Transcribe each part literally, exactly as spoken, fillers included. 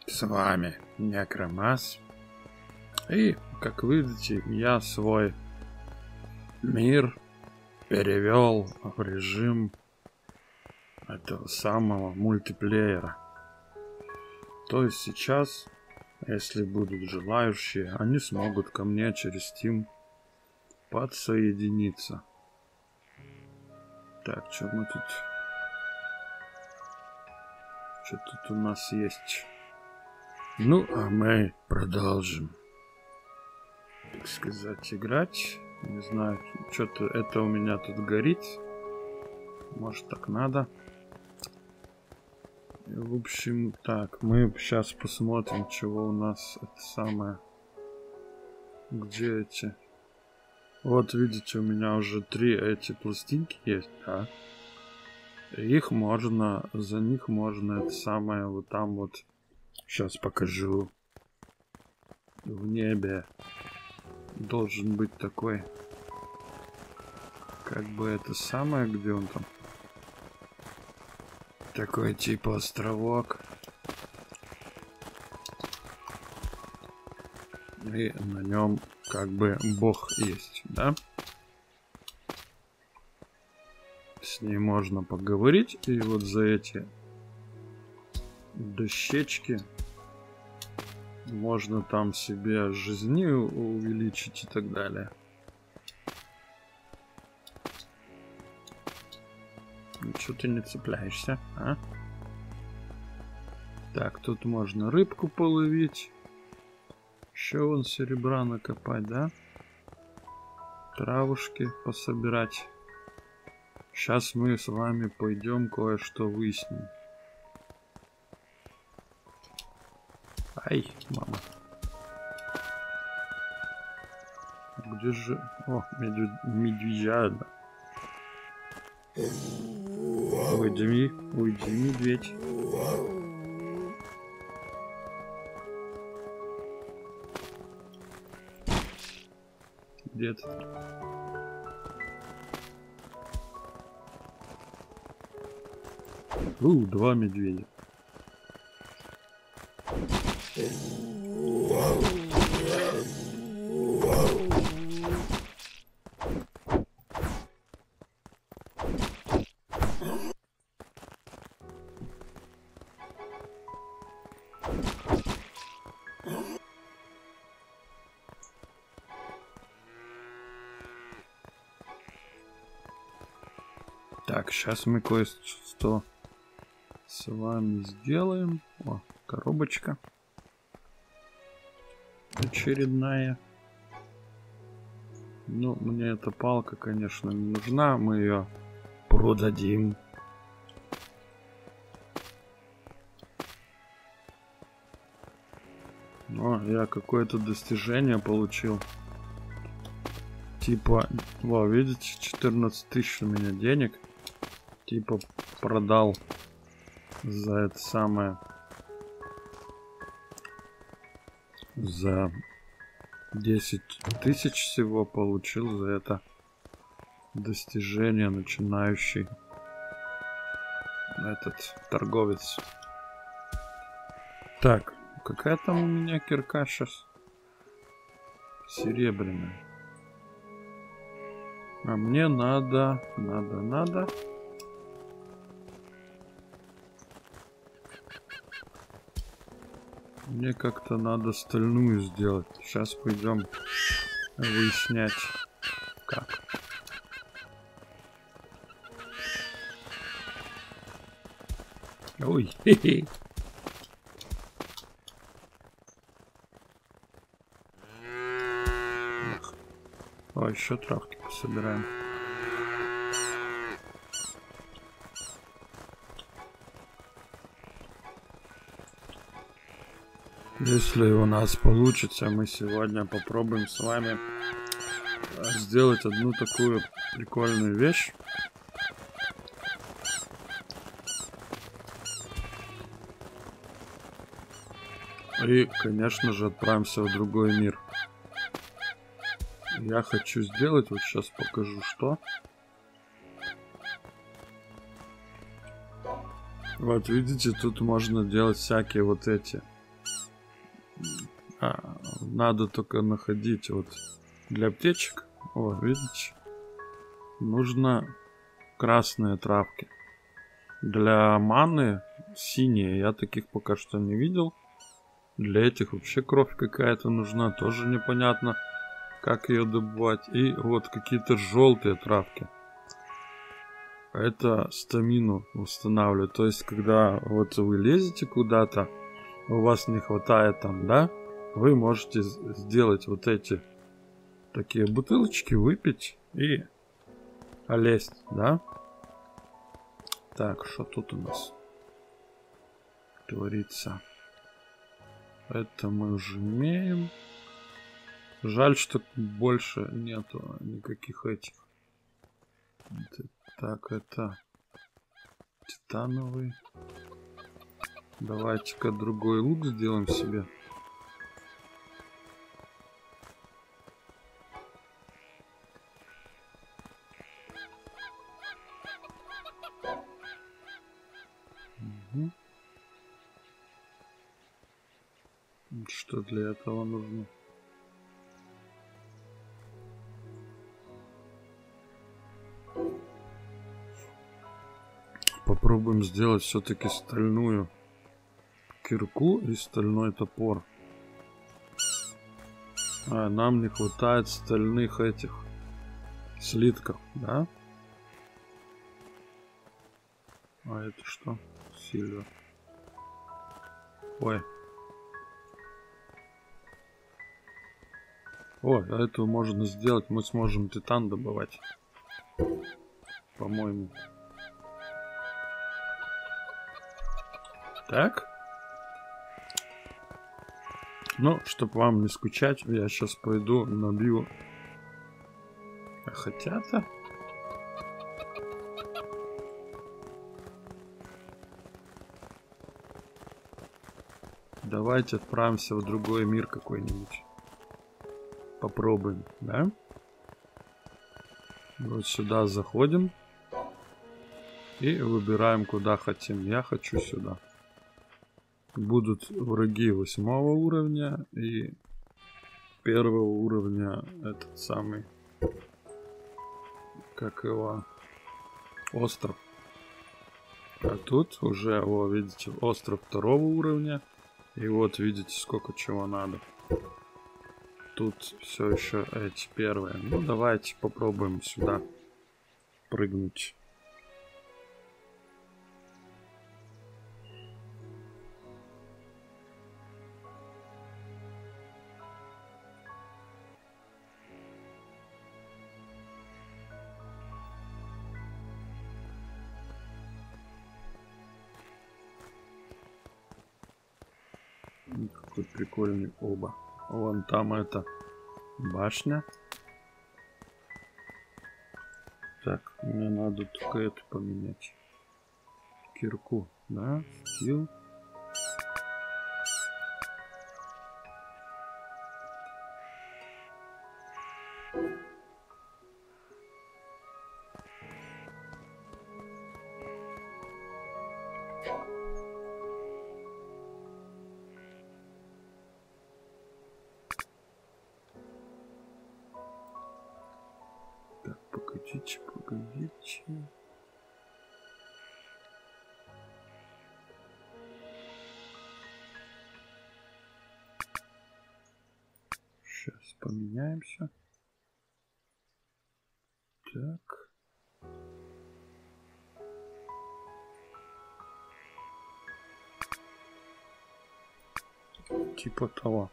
С вами Некромас. И, как видите, я свой мир перевел в режим этого самого мультиплеера. То есть сейчас, если будут желающие, они смогут ко мне через Steam подсоединиться. Так, что мы тут... Что тут у нас есть? Ну, а мы продолжим, так сказать, играть. Не знаю, что-то это у меня тут горит. Может, так надо. И, в общем, так, мы сейчас посмотрим, чего у нас это самое. Где эти? Вот, видите, у меня уже три эти пластинки есть, да? Их можно, за них можно это самое вот там вот. Сейчас покажу. В небе должен быть такой, как бы это самое, где он там? Такой типа островок. И на нем как бы бог есть, да? С ней можно поговорить. И вот за эти дощечки можно там себе жизни увеличить и так далее. Ничего ты не цепляешься, а? Так, тут можно рыбку половить. Еще вон серебра накопать, да? Травушки пособирать. Сейчас мы с вами пойдем кое-что выясним. Ай, мама. Где же... О, медведь... медвежата. Уйди, уйди, медведь. Где ты? У, два медведя. Так, сейчас мы кое-что с вами сделаем. О, коробочка очередная. Ну, мне эта палка, конечно, не нужна. Мы ее продадим. О, я какое-то достижение получил. Типа, во, видите, четырнадцать тысяч у меня денег. Типа продал за это самое, за десять тысяч всего получил за это достижение начинающий этот торговец. Так, какая там у меня кирка сейчас? Серебряная. А мне надо, надо, надо. Мне как-то надо стальную сделать. Сейчас пойдем выяснять, как. Ой, хе-хе. О, еще травки пособираем. Если у нас получится, мы сегодня попробуем с вами сделать одну такую прикольную вещь. И, конечно же, отправимся в другой мир. Я хочу сделать, вот сейчас покажу, что. Вот видите, тут можно делать всякие вот эти надо только находить вот для аптечек. О, видите? Нужно красные травки. Для маны синие. Я таких пока что не видел. Для этих вообще кровь какая-то нужна. Тоже непонятно, как ее добывать. И вот какие-то желтые травки. Это стамину восстанавливает. То есть, когда вот вы лезете куда-то, у вас не хватает там, да? Вы можете сделать вот эти такие бутылочки, выпить и лезть, да? Так, что тут у нас творится? Это мы уже имеем. Жаль, что больше нету никаких этих. Так, это титановый. Давайте-ка другой лук сделаем себе. Угу. Что для этого нужно? Попробуем сделать все-таки стальную кирку и стальной топор. А, нам не хватает стальных этих слитков, да? А это что? Сильвер. Ой. О, а этого можно сделать. Мы сможем титан добывать. По-моему. Так. Ну, чтобы вам не скучать, я сейчас пойду набью. Хотя-то. Давайте отправимся в другой мир какой-нибудь. Попробуем, да? Вот сюда заходим. И выбираем, куда хотим. Я хочу сюда. Будут враги восьмого уровня и первого уровня этот самый, как его, остров. А тут уже, о, видите, остров второго уровня. И вот видите, сколько чего надо. Тут все еще эти первые. Ну, давайте попробуем сюда прыгнуть. Какой прикольный оба. Вон там это башня. Так, мне надо только это поменять. Кирку, да? Стил. Погодите, погодите. Сейчас поменяемся. Так. Типа того.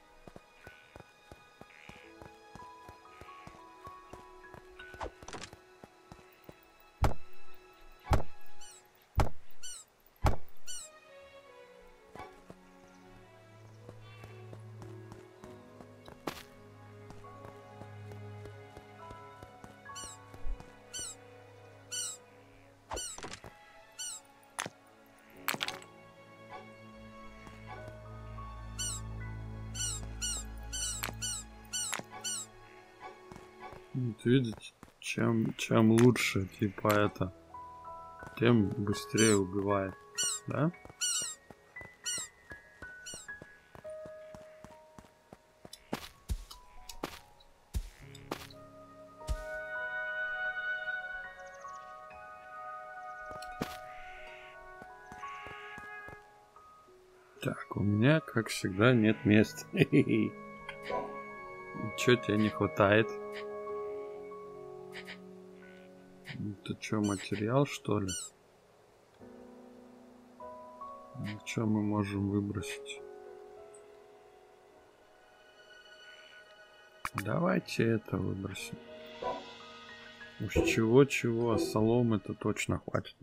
Вот видите, чем, чем лучше, типа это, тем быстрее убивает, да? Так, у меня, как всегда, нет места. Чё тебе не хватает? Это что, материал, что ли? Что мы можем выбросить? Давайте это выбросим. Уж чего-чего, а соломы-то точно хватит.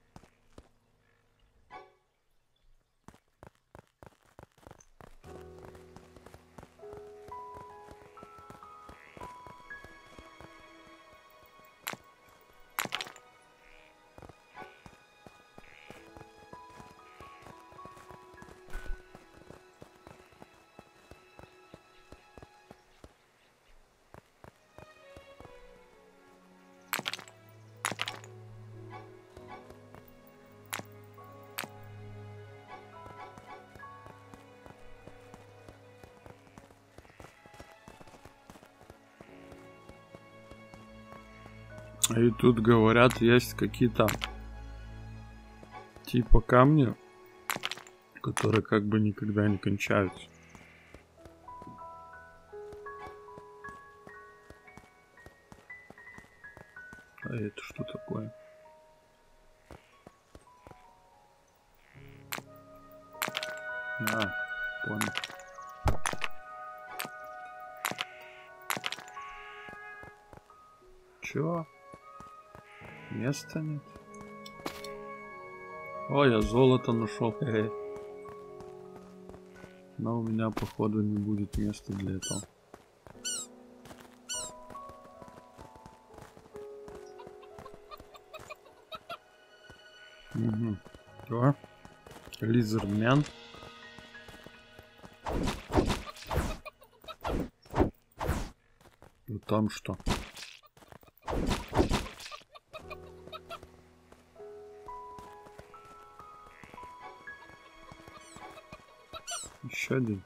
И тут говорят, есть какие-то типа камни, которые как бы никогда не кончаются. А это что такое? А, понял. Чё? Места нет? О, я золото нашел. Хе-хе. Но у меня, походу, не будет места для этого. Угу. Что? Лизардмен. И там что? Еще один.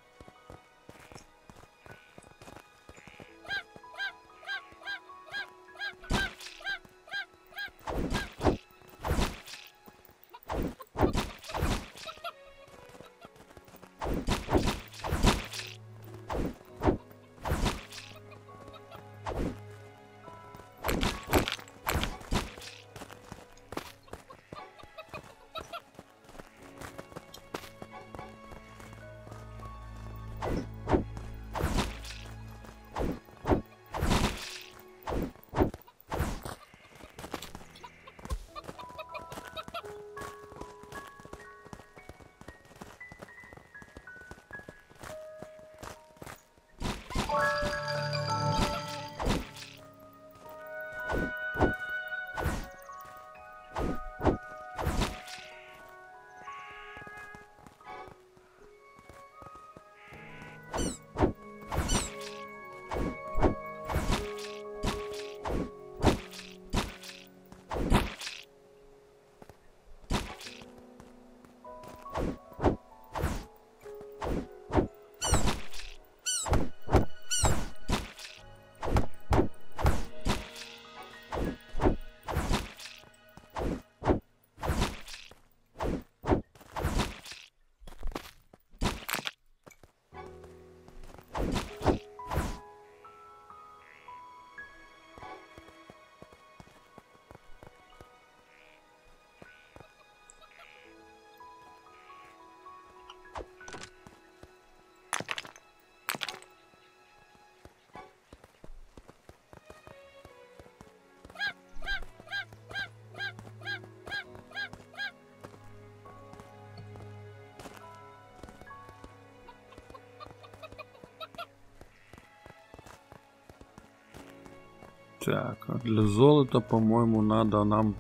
Так, а для золота, по-моему, надо нам...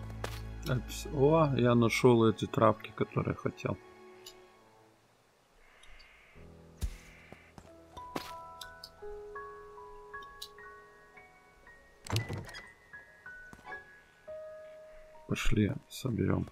О, я нашел эти травки, которые хотел. Пошли, соберем.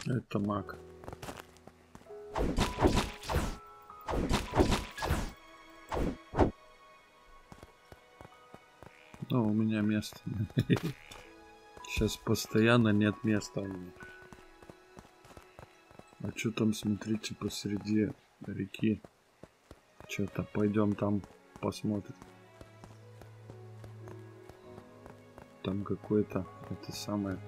Это маг. Ну, у меня места. Сейчас постоянно нет места у меня. А что там, смотрите, посреди реки? Что-то пойдем там посмотрим. Там какой-то, это самое,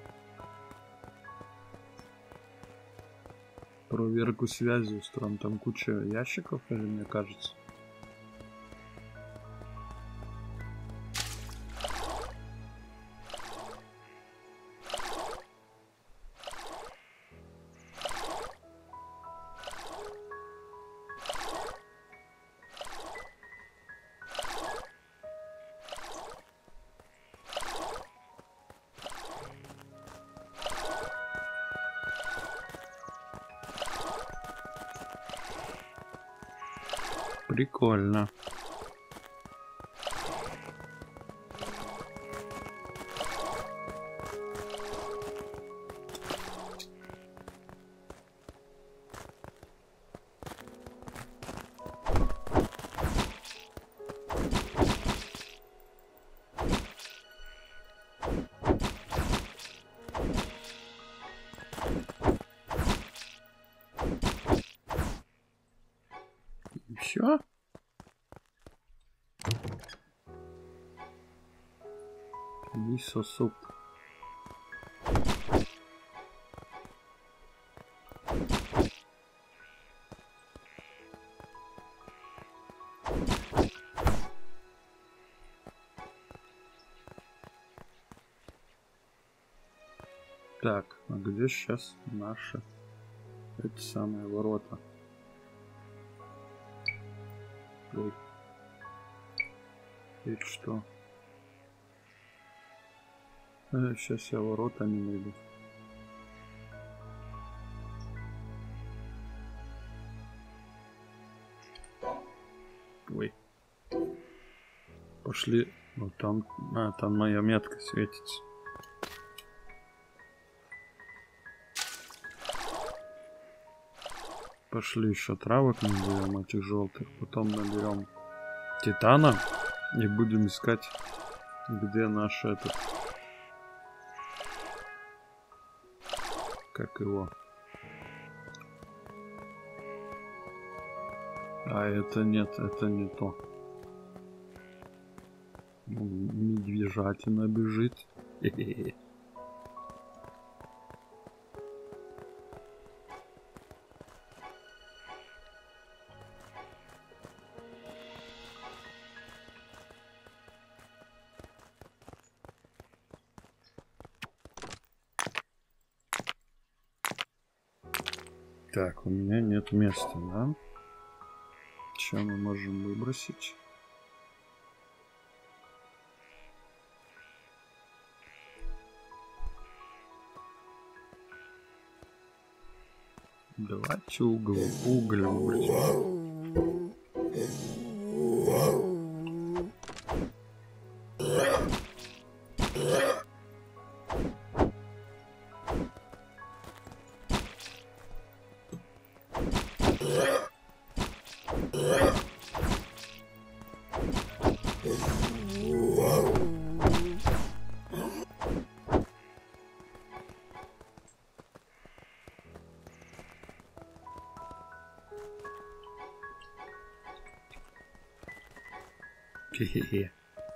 проверку связи устроим. Там куча ящиков, или мне кажется. Прикольно. Все? Мисо-суп. Так, а где сейчас наши эти самые ворота? Ой. И что? А, сейчас я ворота не найду. Ой. Пошли. Вот там. А, там моя метка светится. Пошли еще травок наберем, этих желтых. Потом наберем титана. И будем искать, где наш этот. Как его? А это нет, это не то. Медвежатина бежит. Хе-хе-хе. Так, у меня нет места, да? Что мы можем выбросить? Давайте уголь, уголь выбросим. Хе-хе-хе.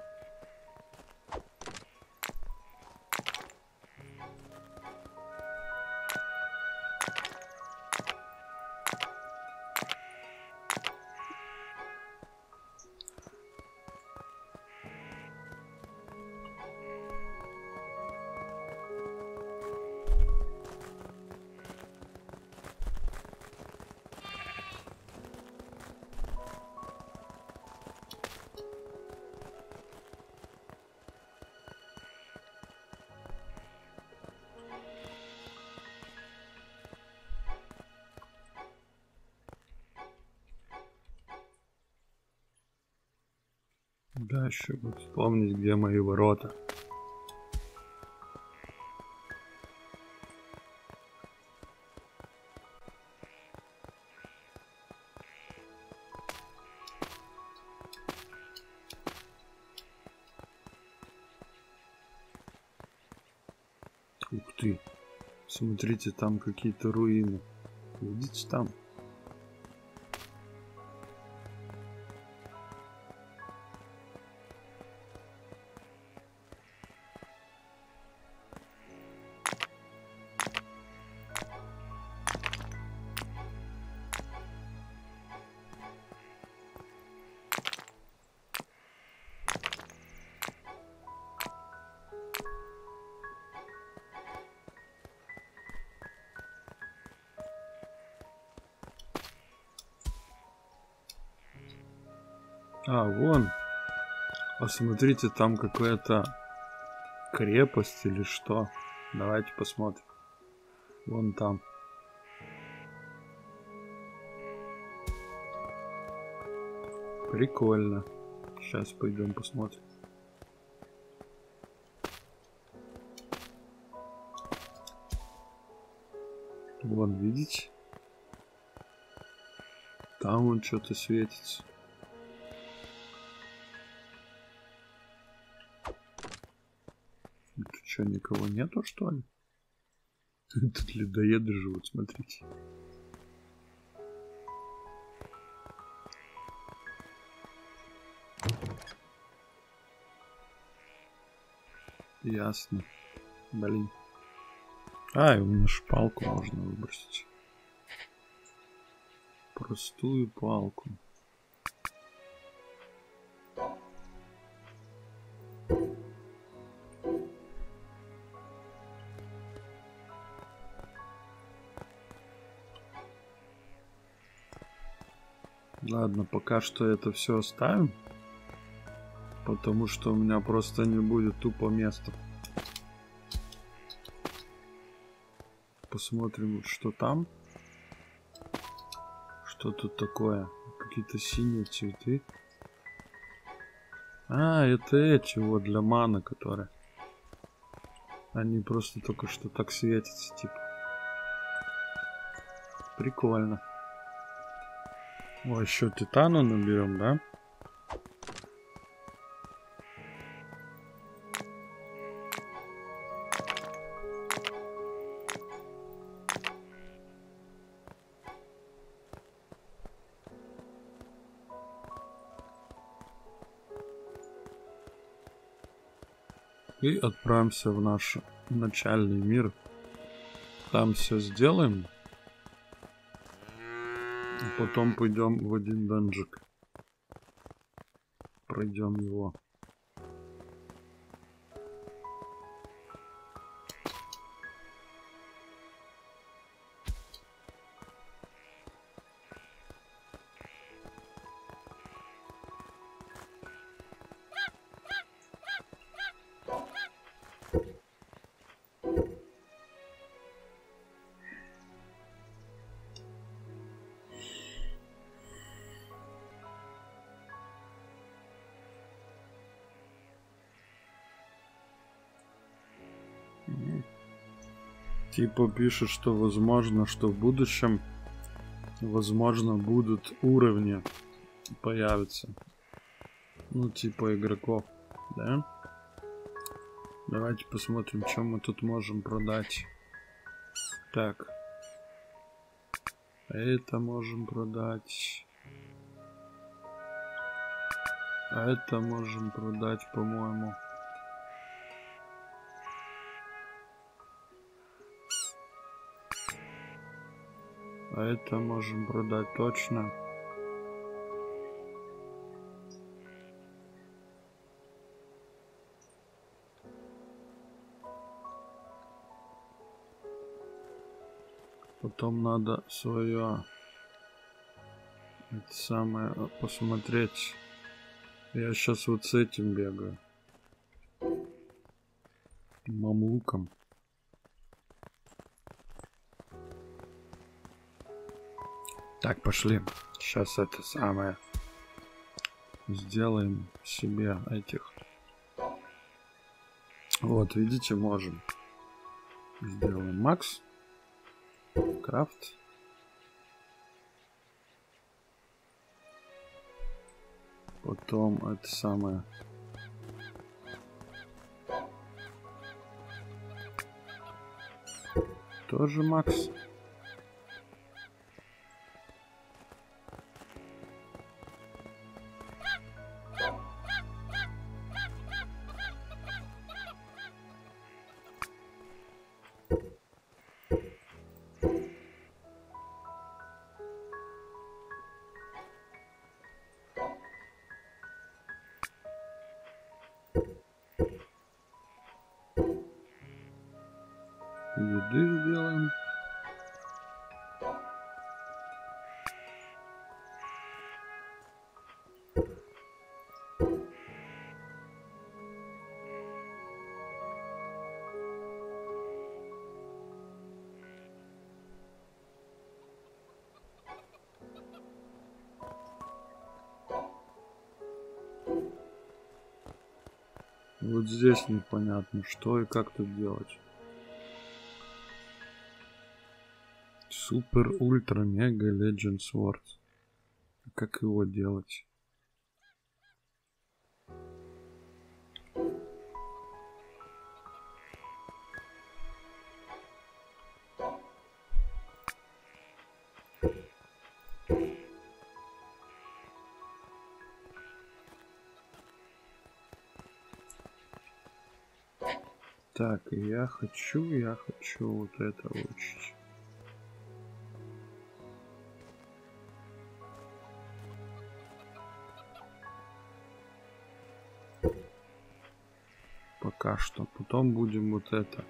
Да, еще бы вспомнить, где мои ворота. Ух ты. Смотрите, там какие-то руины. Видите там? А, вон. Посмотрите, там какая-то крепость или что. Давайте посмотрим. Вон там. Прикольно. Сейчас пойдем посмотрим. Вон, видите? Там вон что-то светится. Тут что, никого нету, что ли? Тут людоеды живут, смотрите. Ясно. Блин. А, и у меня ж палку можно выбросить. Простую палку. Ладно, пока что это все оставим. Потому что у меня просто не будет тупо места. Посмотрим, что там. Что тут такое? Какие-то синие цветы. А, это эти вот для маны, которые. Они просто только что так светятся, типа. Прикольно. О, еще титану наберем, да? И отправимся в наш начальный мир. Там все сделаем. И потом пойдем в один данжик. Пройдем его. Типа пишет, что возможно, что в будущем возможно будут уровни появятся. Ну, типа игроков, да? Давайте посмотрим, что мы тут можем продать. Так. Это можем продать. А это можем продать, по-моему. А это можем продать точно. Потом надо свое это самое посмотреть. Я сейчас вот с этим бегаю. Мамлуком. Так, пошли. Сейчас это самое. Сделаем себе этих. Вот, видите, можем. Сделаем Макс. Крафт. Потом это самое. тоже Макс. Еды сделаем. Вот здесь непонятно, что и как тут делать. Супер, ультра, мега, легенд, сворд. Как его делать? Так, я хочу, я хочу вот это учить. Пока что. Потом будем вот это.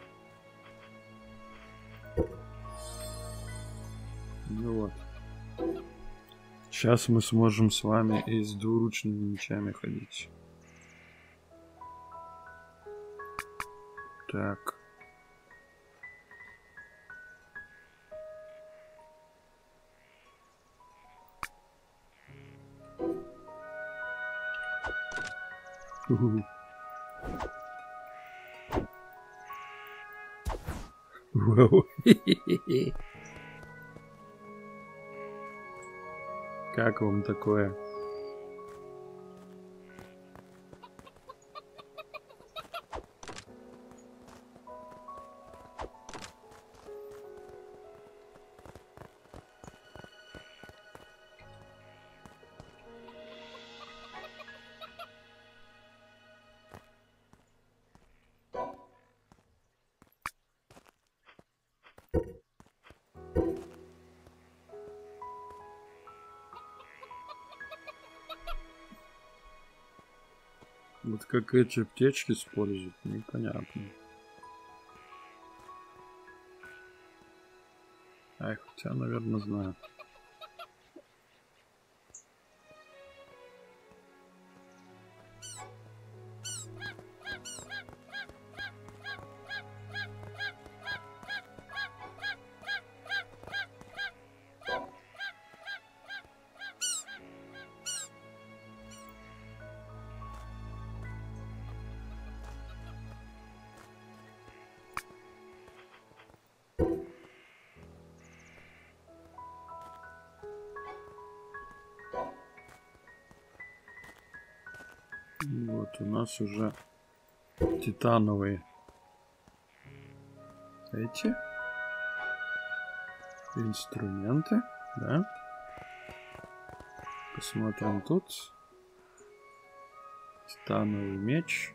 Ну вот. Сейчас мы сможем с вами и с двуручными мечами ходить. Так. У-ху. Вау. Как вам такое? Вот как эти аптечки используют, непонятно. Ай, хотя, наверное, знаю. Вот у нас уже титановые эти инструменты, да? Посмотрим тут. Титановый меч.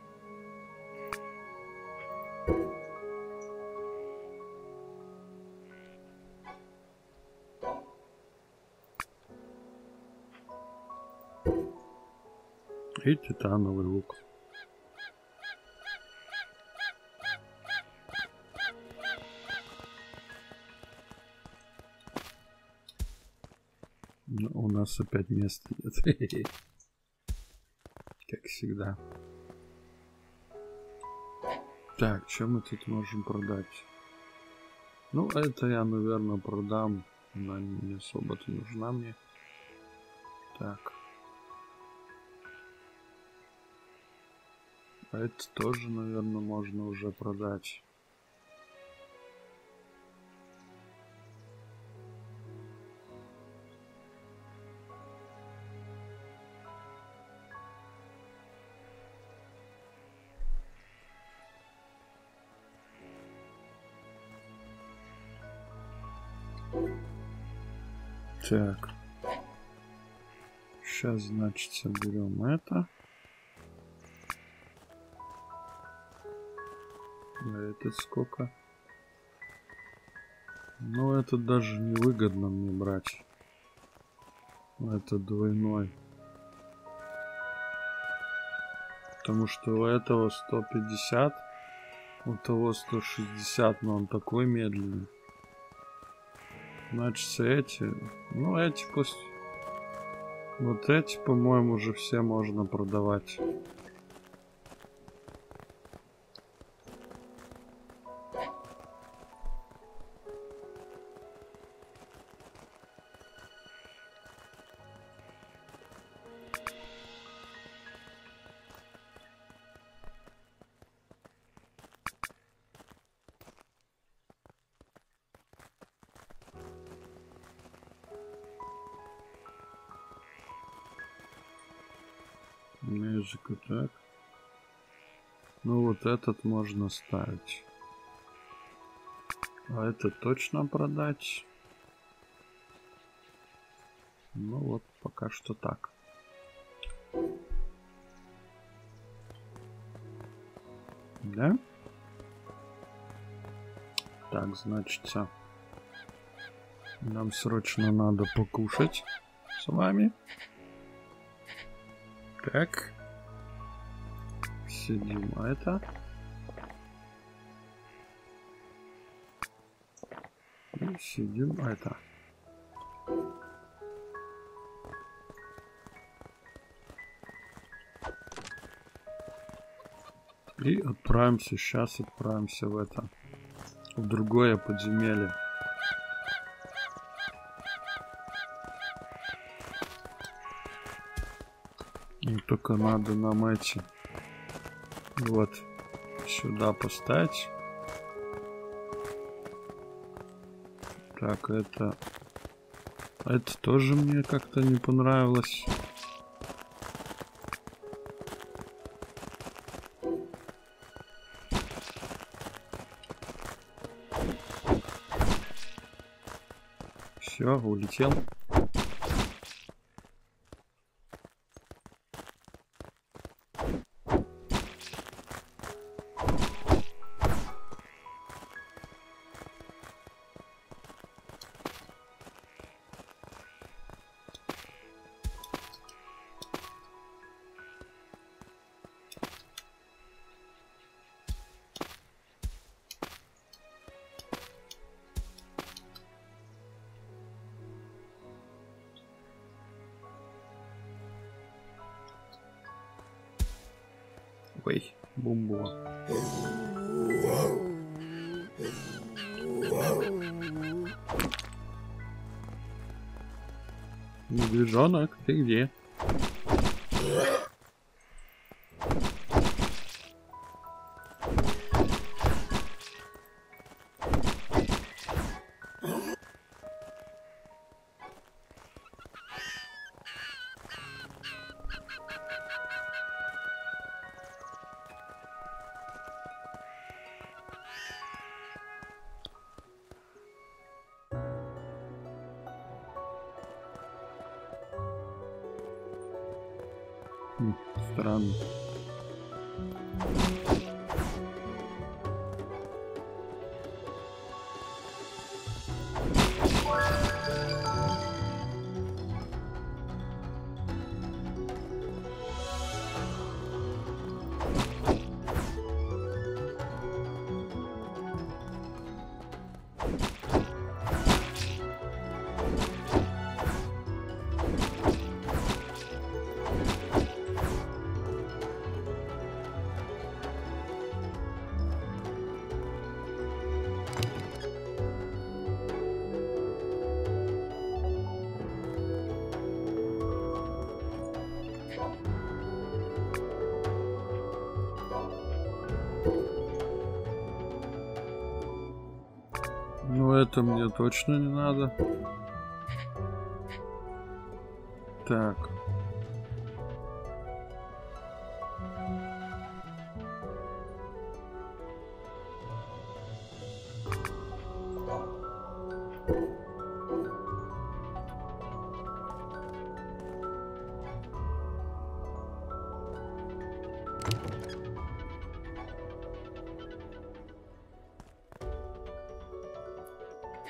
И титановый лук. Но у нас опять места нет. Как всегда. Так, что мы тут можем продать? Ну, это я, наверное, продам. Она не особо-то нужна мне. Так. А это тоже, наверное, можно уже продать. Так. Сейчас, значит, соберем это. А этот сколько? Ну, это даже невыгодно мне брать. Это двойной. Потому что у этого сто пятьдесят, у того сто шестьдесят, но он такой медленный. Значит, эти... Ну, эти пусть... Вот эти, по-моему, уже все можно продавать. Мюзика, так. Ну вот этот можно ставить. А это точно продать? Ну вот, пока что так. Да? Так, значит, нам срочно надо покушать с вами. Так. Сидим, а это... И сидим, а это... И отправимся, сейчас отправимся в это, в другое подземелье. И только надо нам эти вот сюда поставить. Так, это... Это тоже мне как-то не понравилось. Все, улетел. Ой, бомба. Медвежонок, ты где? Странно. Ну это мне точно не надо. Так.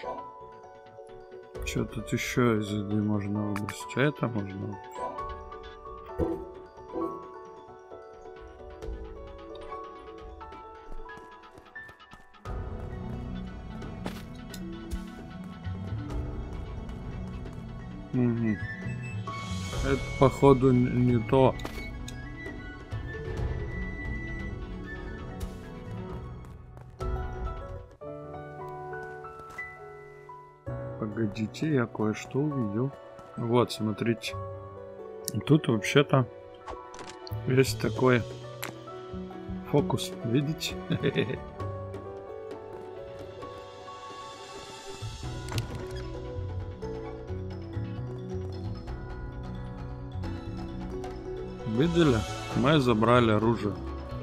Что тут еще из еды можно выбросить? А это можно выбросить. Угу. Это походу не то. Погодите, я кое-что увидел. Вот, смотрите. Тут вообще-то есть такой фокус, видите? Видели? Мы забрали оружие.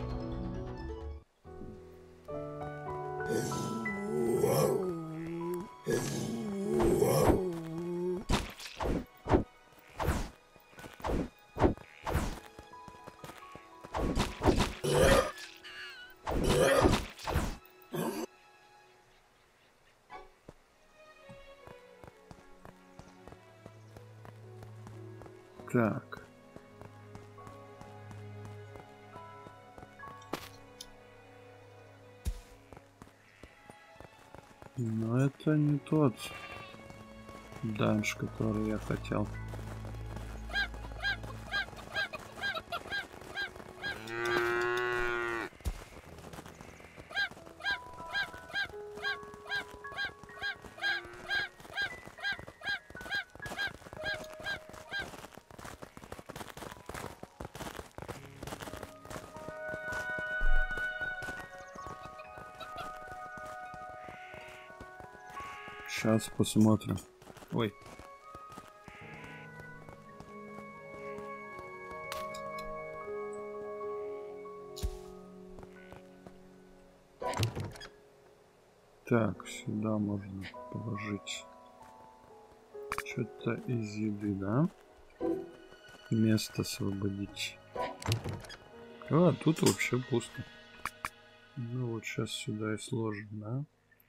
Так. Но это не тот данж, который я хотел. Сейчас посмотрим. Ой. Так, сюда можно положить что-то из еды, да? Место освободить. А, тут вообще пусто. Ну вот сейчас сюда и сложим, да?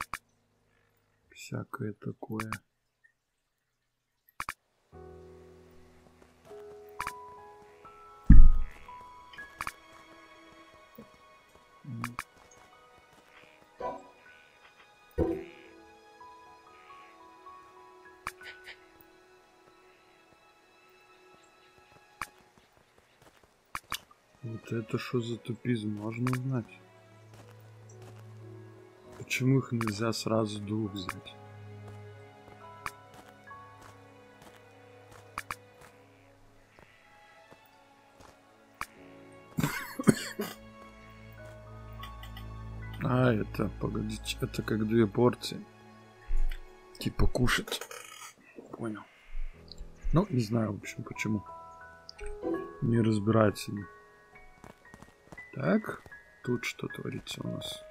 Всякое такое. Вот это что за тупизм, можно узнать? Почему их нельзя сразу двух взять? А, это, погодите, это как две порции. Типа кушать. Понял. Ну, не знаю, в общем, почему. Не разбирать себе. Так, тут что творится у нас?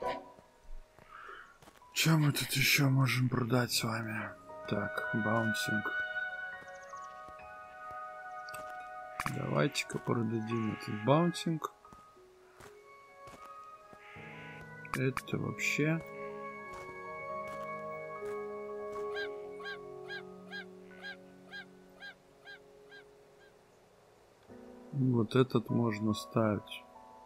Что мы тут еще можем продать с вами? Так, баунсинг. Давайте-ка продадим этот баунсинг. Это вообще... Вот этот можно ставить.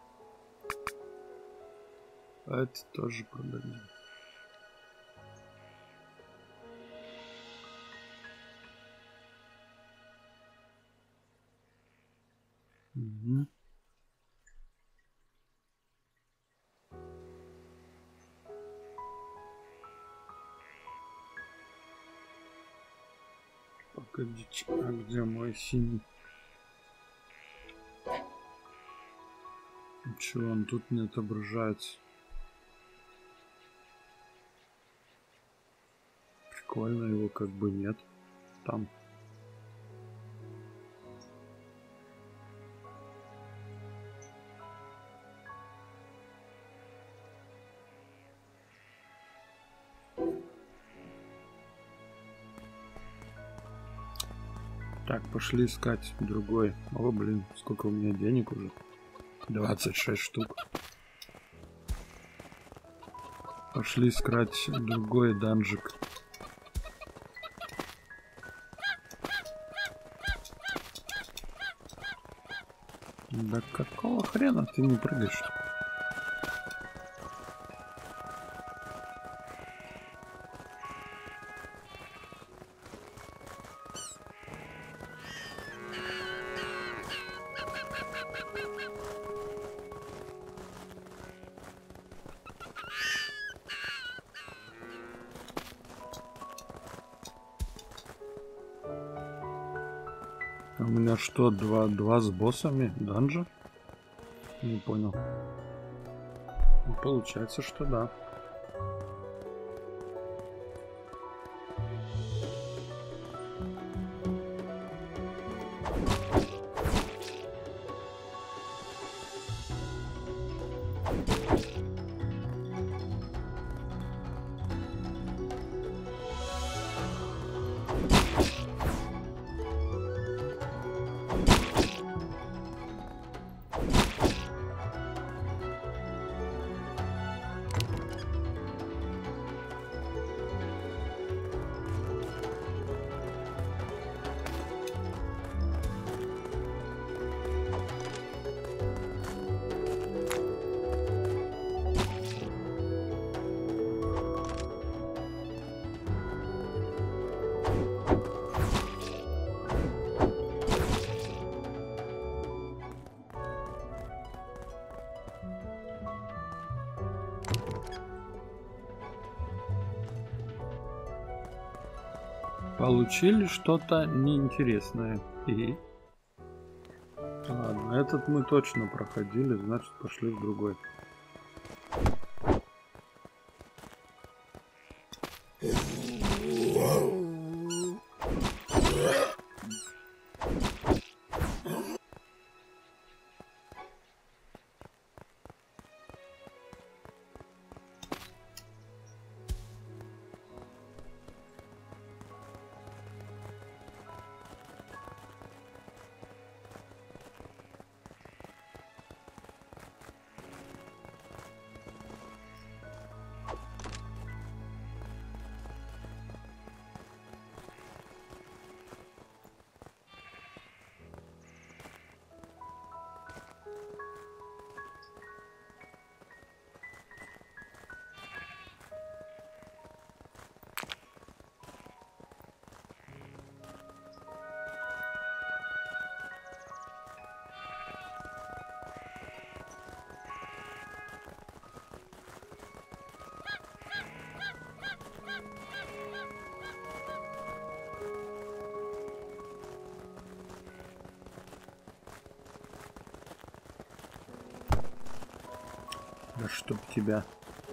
А это тоже продадим. Угу. Погодите, а где мой синий? Чего он тут не отображается? Прикольно, его как бы нет. Там. Так, пошли искать другой. О, блин, сколько у меня денег уже. двадцать шесть штук. Пошли искать другой данжик. Да какого хрена ты не прыгаешь? У меня что, два, два с боссами данжа? Не понял. Получается, что да. Получили что-то неинтересное. И... Ладно, этот мы точно проходили, значит пошли в другой. Да чтоб тебя.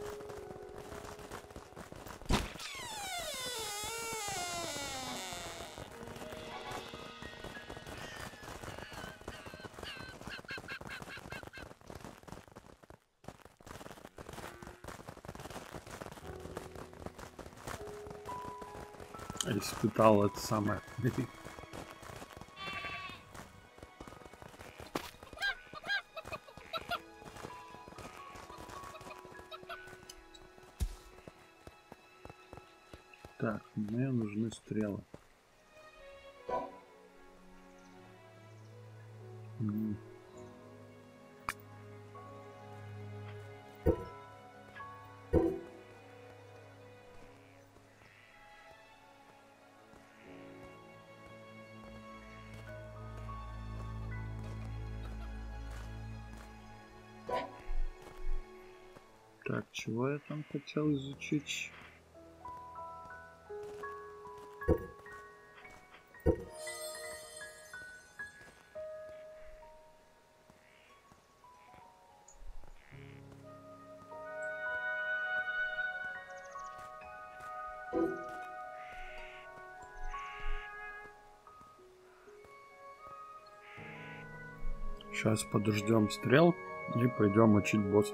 Испытал это самое. Так, мне нужны стрелы. М. Так, чего я там хотел изучить? Сейчас подождем стрел и пойдем учить босса.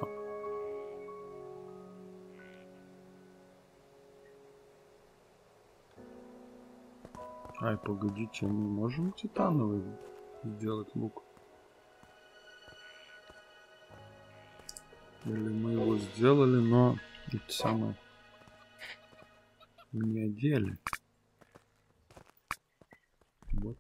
Ай, погодите, мы можем титановый сделать лук? Или мы его сделали, но Это самое. Мне одели. Вот.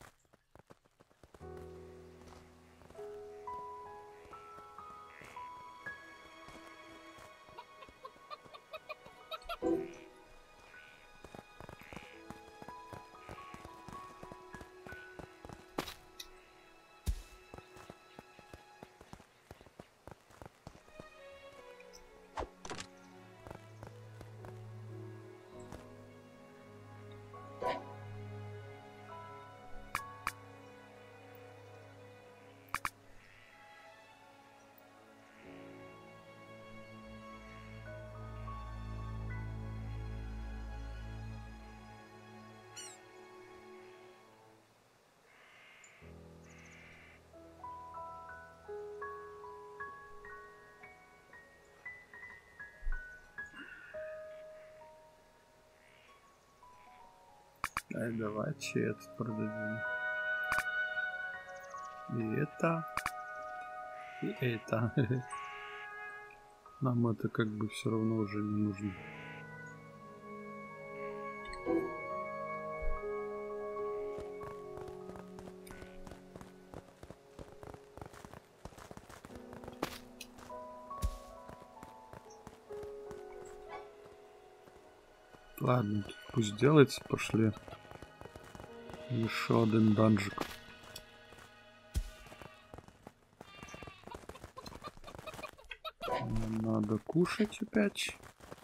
Ай, давайте это продадим. И это. И это. Нам это как бы все равно уже не нужно. Ладно, пусть делается, пошли. Еще один данжик. Надо кушать опять.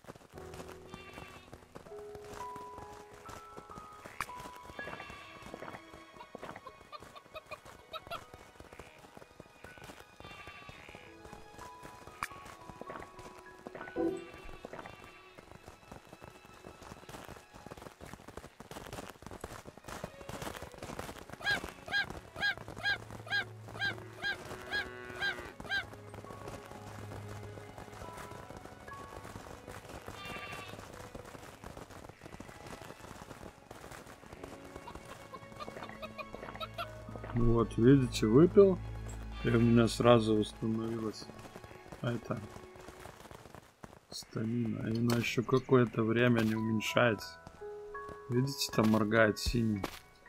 Вот, видите, выпил, и у меня сразу установилась это стамина. И она еще какое-то время не уменьшается. Видите, там моргает синий.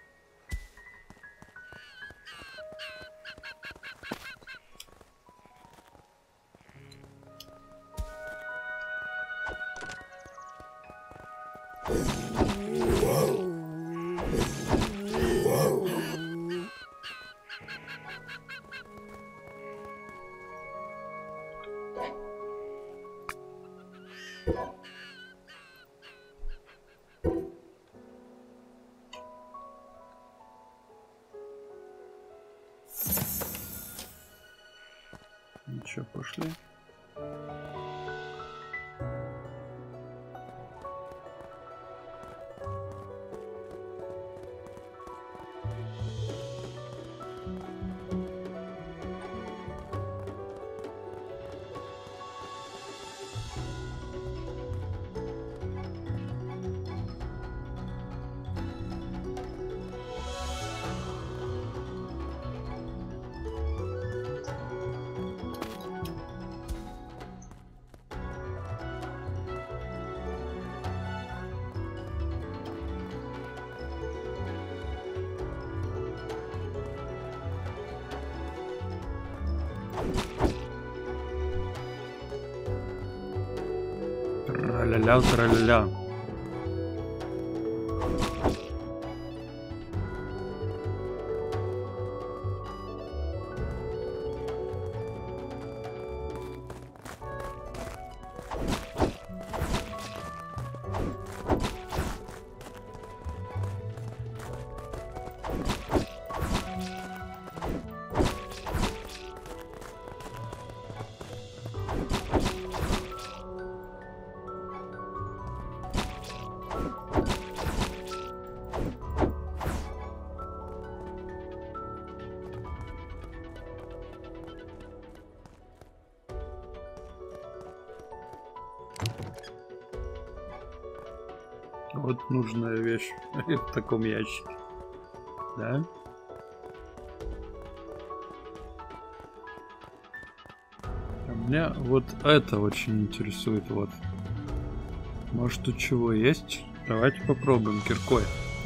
Ну что, пошли. Тра-ля-ля, тра-ля-ля. Вот нужная вещь в таком ящике. Да? Меня вот это очень интересует, вот. Может, тут чего есть? Давайте попробуем киркой.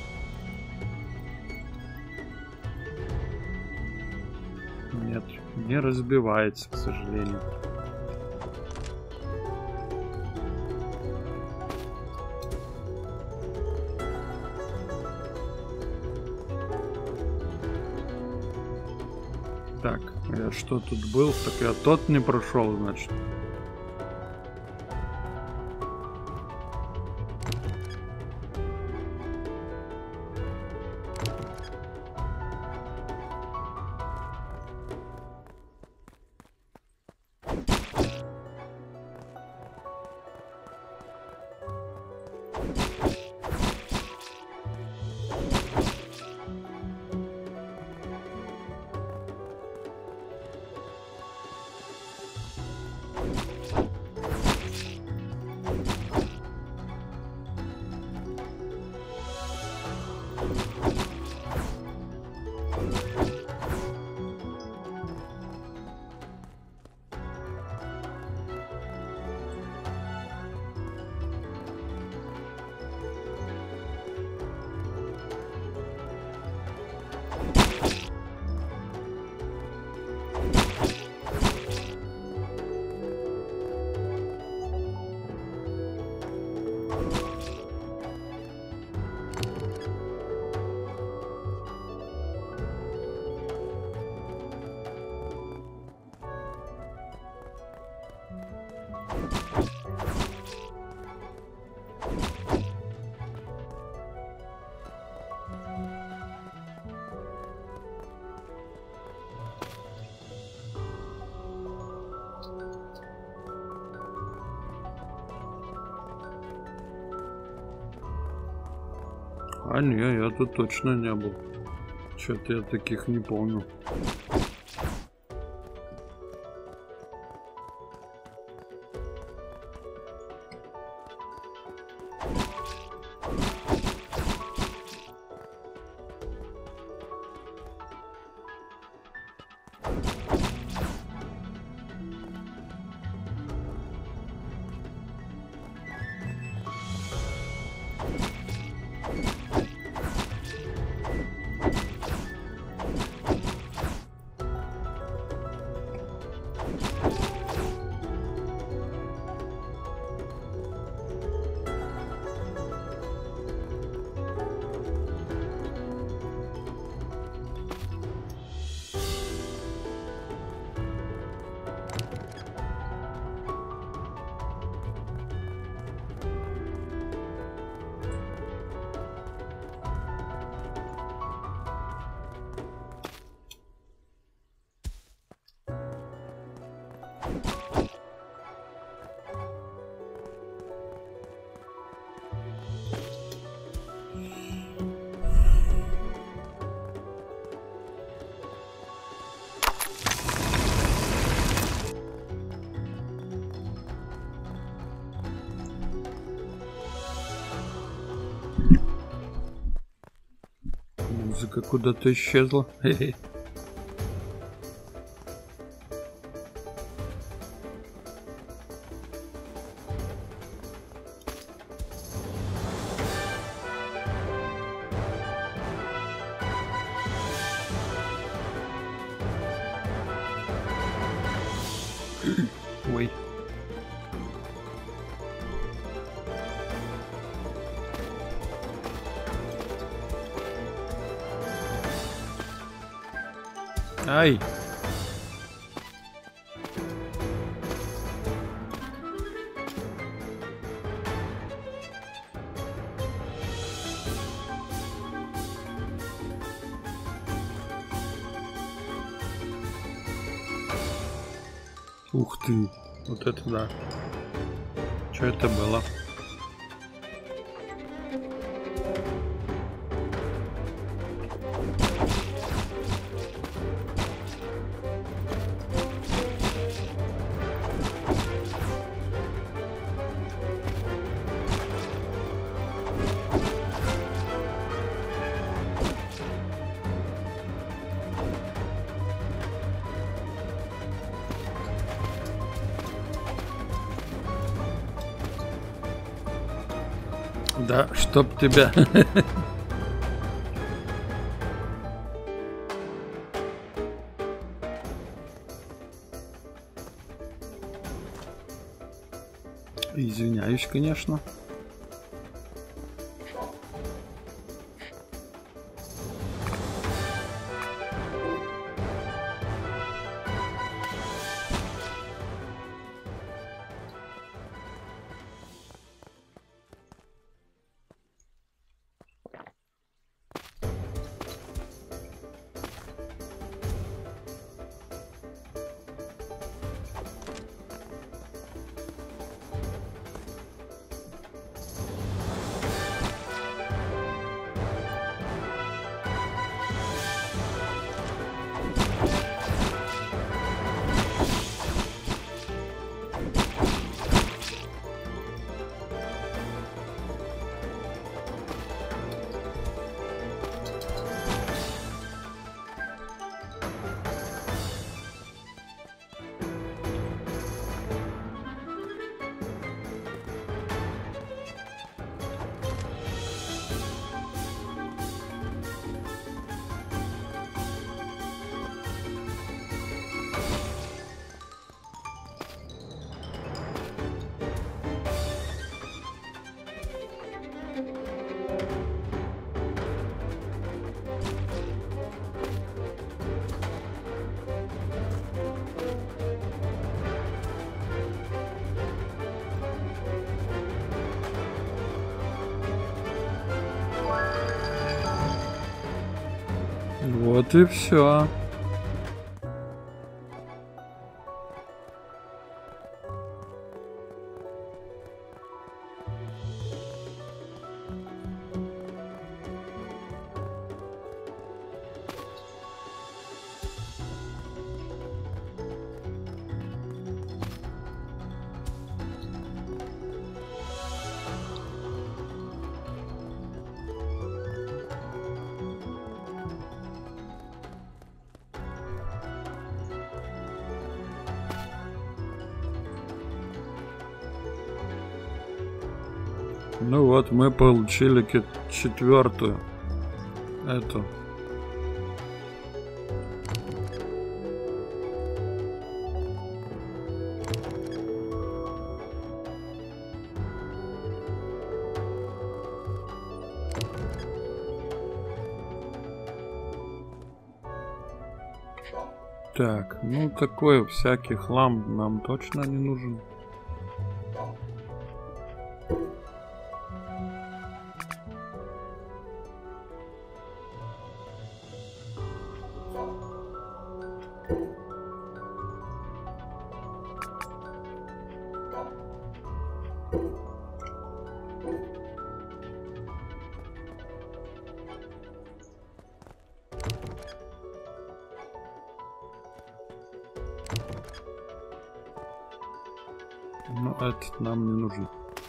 Нет, не разбивается, к сожалению. Так, я что тут был? Так я тот не прошел, значит. А не, я тут точно не был. Что-то я таких не помню. Музыка куда-то исчезла. Хе-хе. Ой. Ай. Ух ты, вот это да. Что это было? Да, чтоб тебя. Извиняюсь, конечно. Вот и все. Ну вот, мы получили четвертую эту. Так, ну такой всякий хлам нам точно не нужен. Но этот нам не нужен.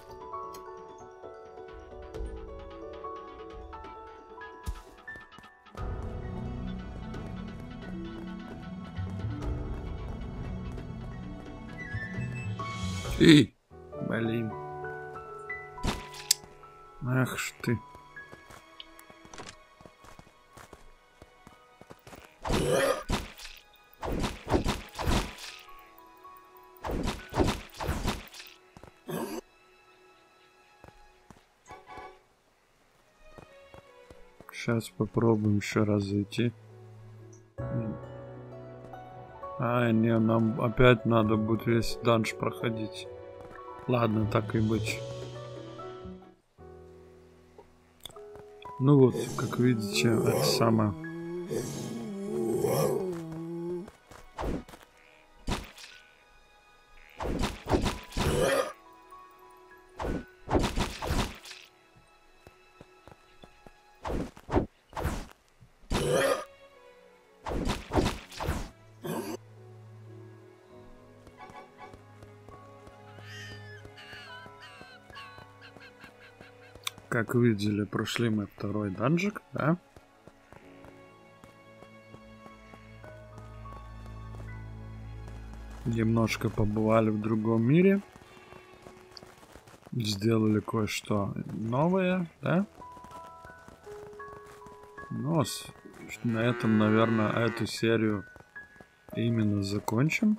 И, блин. Ах ж ты. Сейчас попробуем еще раз зайти. А, не, нам опять надо будет весь данж проходить. Ладно, так и быть. Ну вот, как видите, это самое. Как видели, прошли мы второй данжик, да? Немножко побывали в другом мире. сделали кое-что новое, да? Ну, на этом, наверное, эту серию именно закончим.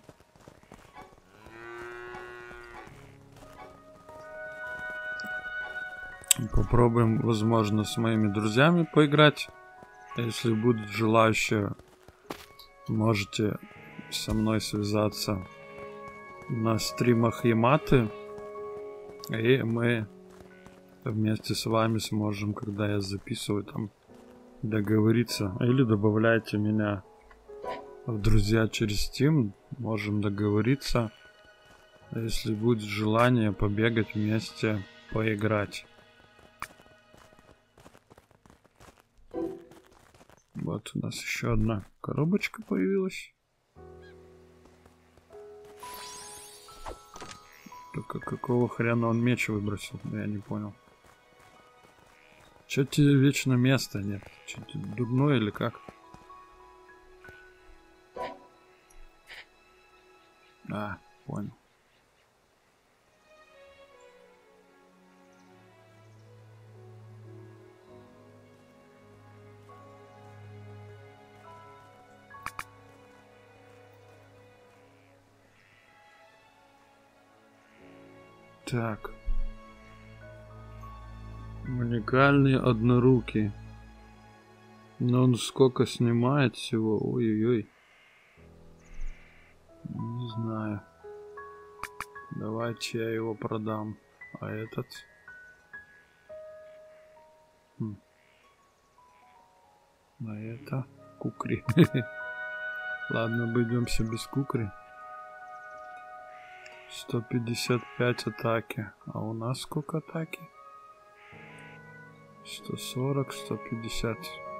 Попробуем, возможно, с моими друзьями поиграть. Если будут желающие, можете со мной связаться на стримах Яматы. И мы вместе с вами сможем, когда я записываю, там договориться. Или добавляйте меня в друзья через Steam. Можем договориться. Если будет желание побегать вместе, поиграть. Вот у нас еще одна коробочка появилась. Только какого хрена он меч выбросил? Я не понял. Че тебе вечно места нет? Че ты дурной или как? А, понял. Так. Уникальный однорукий. Но он сколько снимает всего? Ой-ой-ой. Не знаю. Давайте я его продам. А этот? Хм. А это? Кукри. Ладно, обойдемся без кукри. сто пятьдесят пять атаки. А у нас сколько атаки? сто сорок, сто пятьдесят.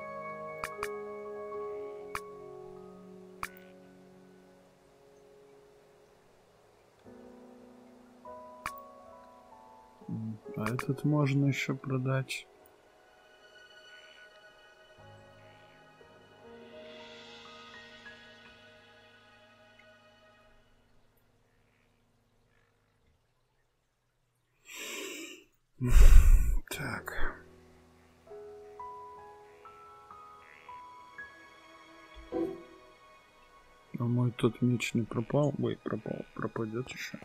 А этот можно еще продать. Так. А мой тот меч не пропал? Ой, пропал. Пропадет еще.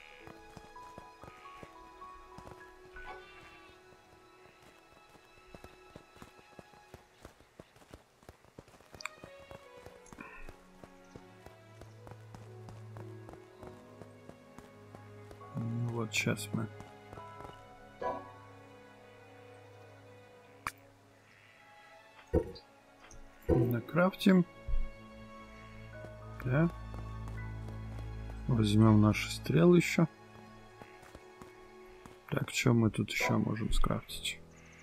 Ну вот сейчас мы накрафтим. Да. Возьмем наши стрелы еще. Так, что мы тут еще можем скрафтить?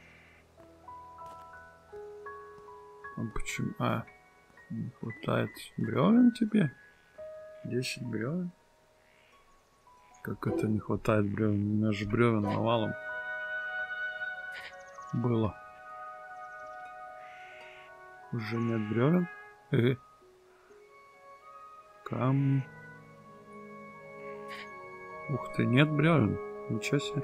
А почему? А, не хватает бревен тебе? десять бревен? Как это не хватает бревен? У меня же бревен навалом было. Уже нет бревен? Э. Камни. Ух ты, нет бревен. Ничего себе.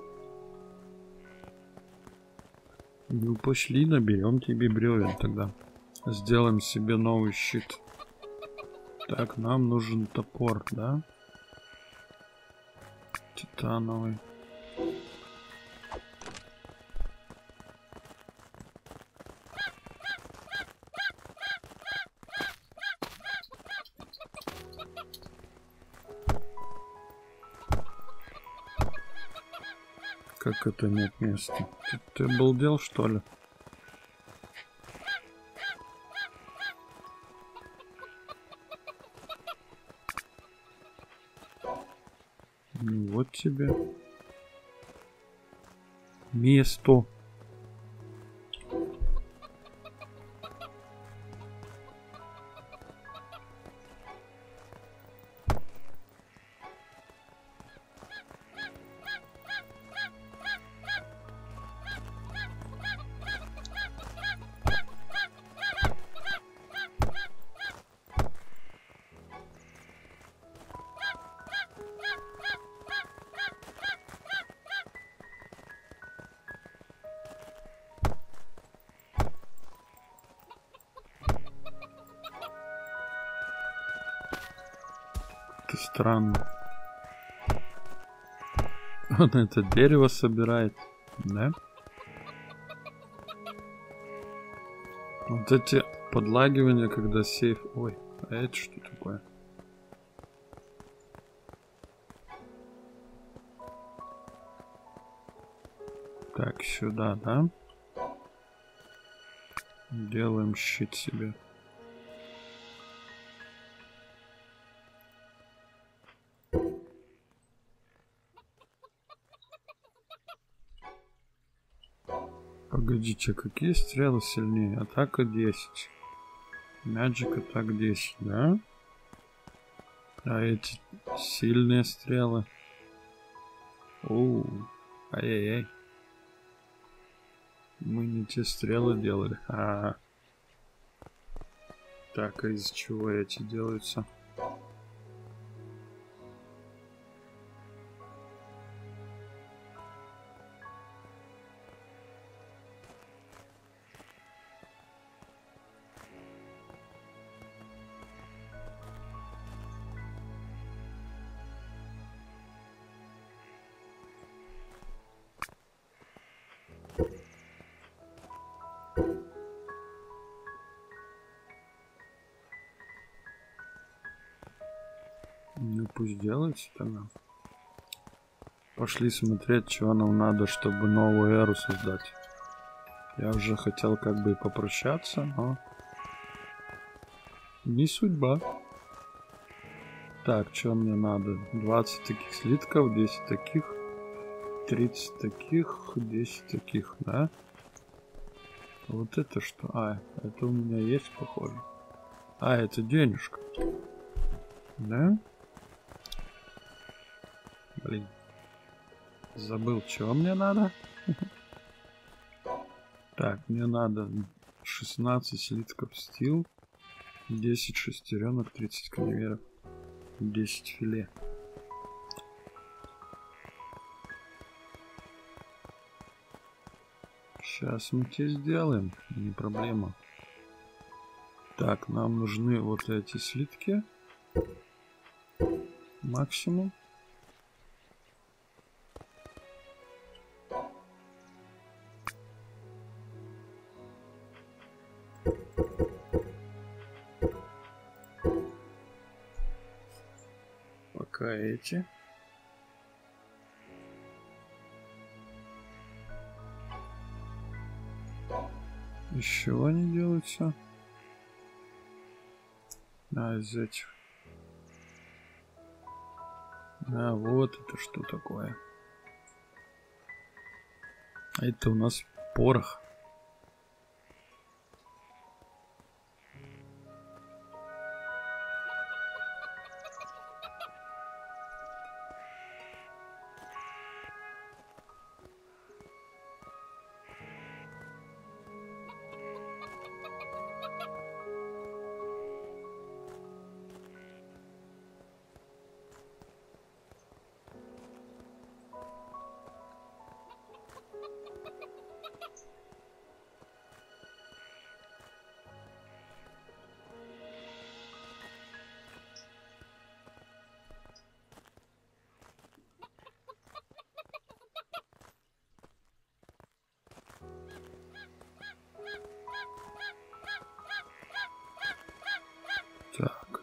Ну пошли, наберем тебе бревен тогда. Сделаем себе новый щит. Так, нам нужен топор, да? Титановый. Как это нет места? Ты, ты обалдел, что ли? Ну вот тебе место. Странно. Он это дерево собирает, да? Вот эти подлагивания, когда сейф... Ой, а это что такое? Так, сюда, да? Делаем щит себе. Погодите, какие стрелы сильнее? Атака десять. Magic атак десять, да? А эти сильные стрелы? Оу, ай-яй-яй. Мы не те стрелы делали. А, -а, -а. Так, а из чего эти делаются? Ну пусть делается тогда. Пошли смотреть, чего нам надо, чтобы новую эру создать. Я уже хотел как бы попрощаться, но не судьба. Так, что мне надо? двадцать таких слитков, десять таких, тридцать таких, десять таких, да? Вот это что? А, это у меня есть, похоже. А, это денежка. Да? Блин. Забыл, чего мне надо? Так, мне надо шестнадцать слитков стил, десять шестеренок, тридцать конвейеров, десять филе. Сейчас мы тебе сделаем, не проблема. Так, нам нужны вот эти слитки. Максимум. Пока эти. Из чего они делаются? А, из этих. А, вот это что такое. А это у нас порох. Так.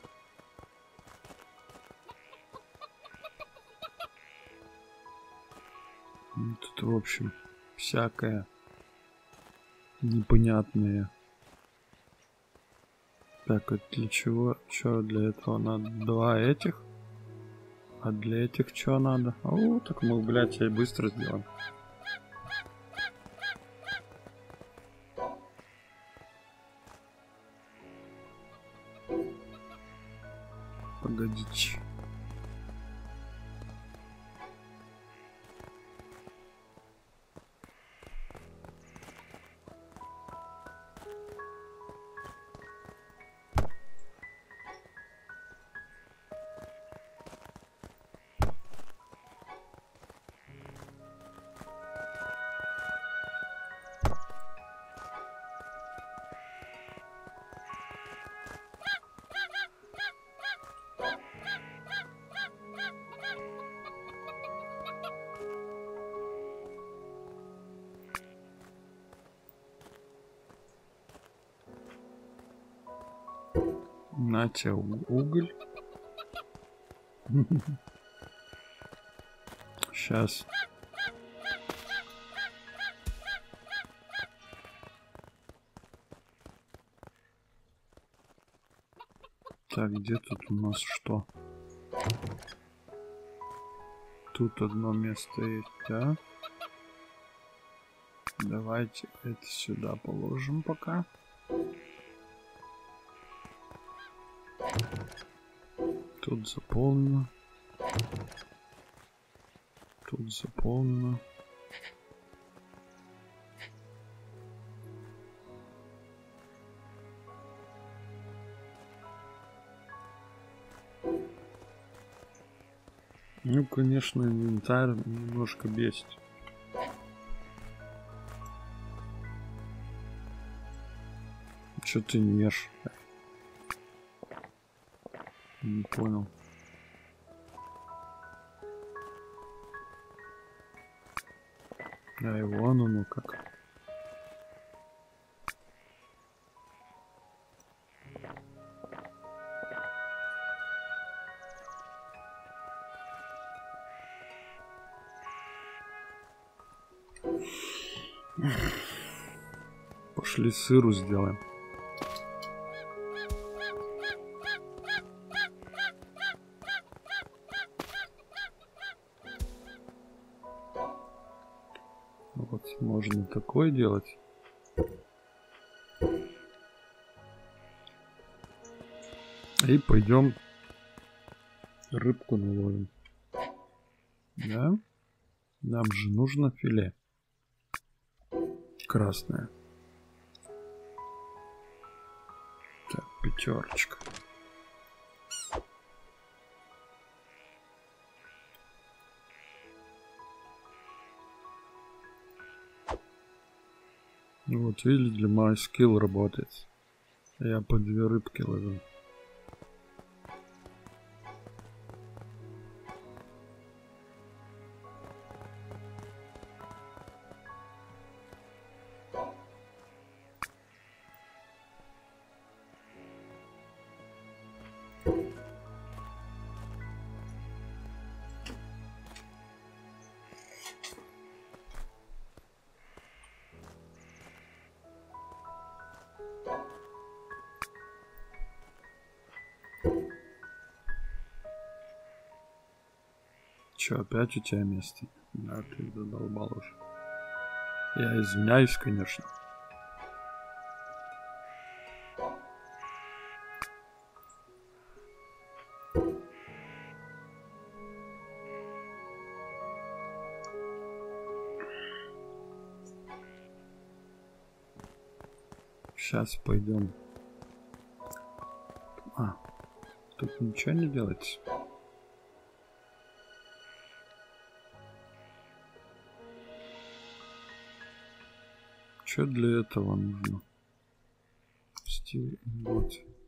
Тут, в общем, всякое непонятное. Так, а для чего? Что для этого надо? Два этих? А для этих что надо? О, так мы, блядь, я быстро сделаем. Погодите. На тебе уголь. Сейчас. Так, где тут у нас что? Тут одно место есть, да? Давайте это сюда положим пока. Тут заполнено. Тут заполнено. Ну, конечно, инвентарь немножко бесит. Что ты не ешь? Не понял. А его оно, ну как? Пошли сыру сделаем. Вот, можно такое делать. И пойдем рыбку наловим. Да? Нам же нужно филе. Красное. Так, пятерочка. Вот видели, мой скилл работает. Я по две рыбки ловил. Че, опять у тебя место? Да, ты задолбал уже. Я извиняюсь, конечно. Сейчас пойдем. А, тут ничего не делается. Что для этого нужно? Стиль, вот.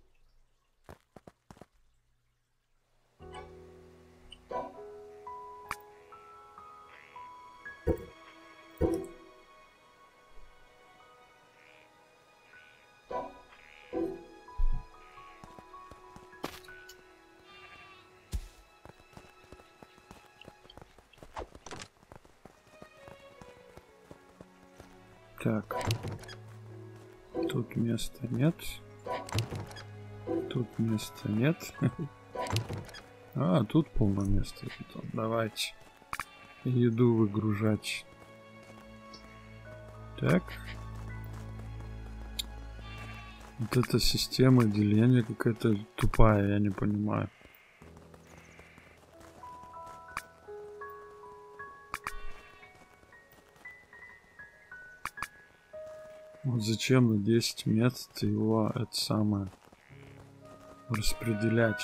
Так, тут места нет, тут места нет, а тут полно места. Давайте еду выгружать. Так, вот эта система деления какая-то тупая, я не понимаю. Вот зачем на десять мест его это самое распределять?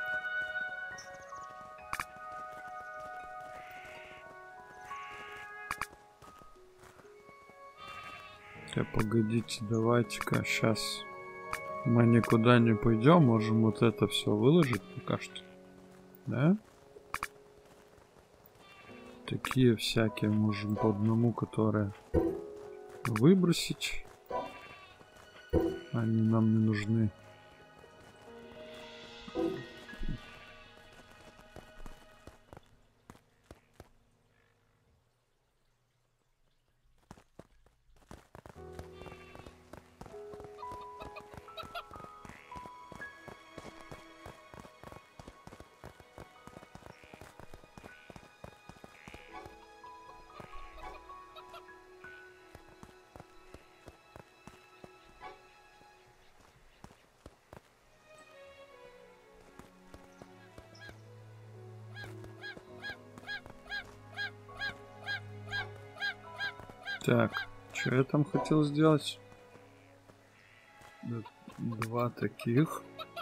Так, погодите, давайте-ка сейчас мы никуда не пойдем, можем вот это все выложить пока что, да? Такие всякие можем по одному, которые выбросить. Они нам не нужны. Так, что я там хотел сделать? Два таких.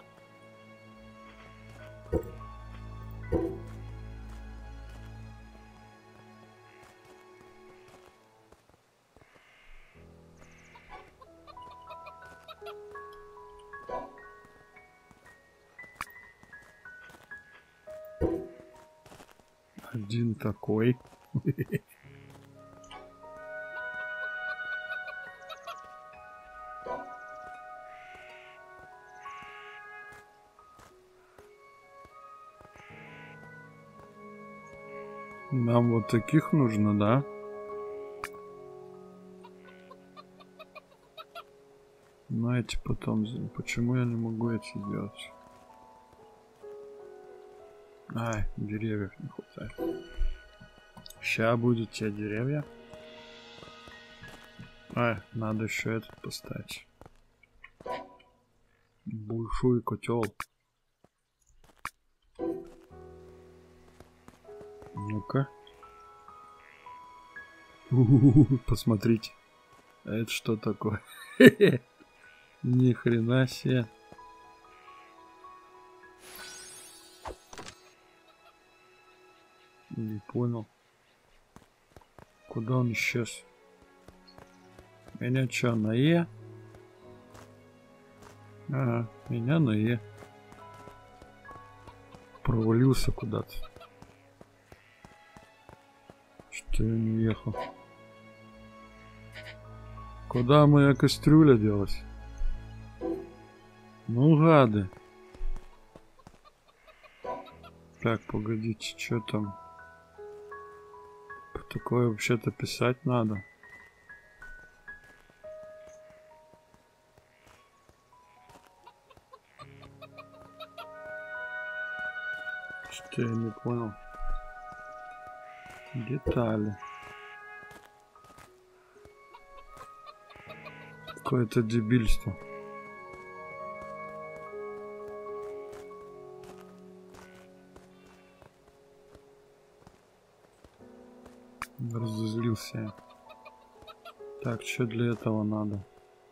Один такой. Нам вот таких нужно, да? Но эти потом... Почему я не могу эти сделать? Ай, деревьев не хватает. Ща будет те деревья. Ай, надо еще этот поставить. Большой котел. Ну-ка. Посмотрите. А это что такое? Ни хрена себе. Не понял. Куда он исчез? Меня что, на Е? Ага, меня на Е. Провалился куда-то. Что я не ехал? Куда моя кастрюля делась? Ну, гады. Так, погодите, что там? Такое вообще-то писать надо. Что я не понял? Детали. Какое-то дебильство. Разозлился я. Так, что для этого надо?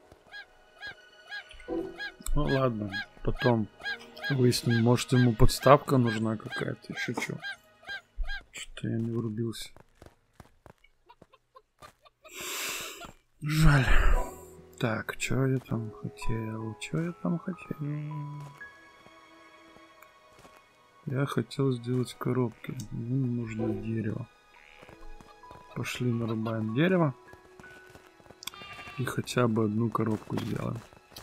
Ну ладно, потом выясним, может ему подставка нужна какая-то, еще что. Что-то я не врубился. Жаль. Так, что я там хотел? Что я там хотел? Я хотел сделать коробки. Мне нужно дерево. Пошли нарубаем дерево. И хотя бы одну коробку сделаем.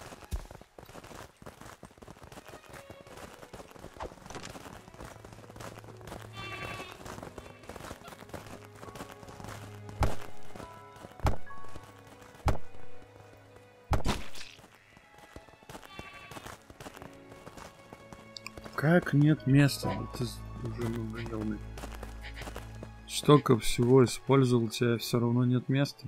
Как нет места? Это уже надоелый. Столько всего использовал, у тебя все равно нет места.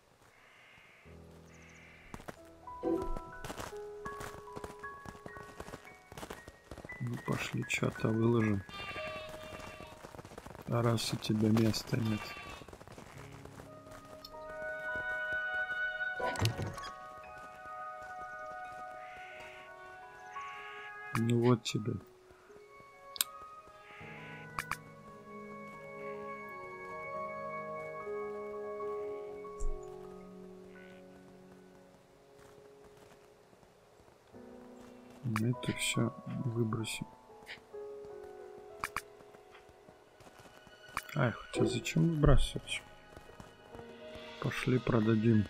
Ну пошли, что-то выложим. А раз у тебя места нет. Ну вот тебе. Это все выбросим. Ай, хотя зачем выбрасывать? Пошли продадим.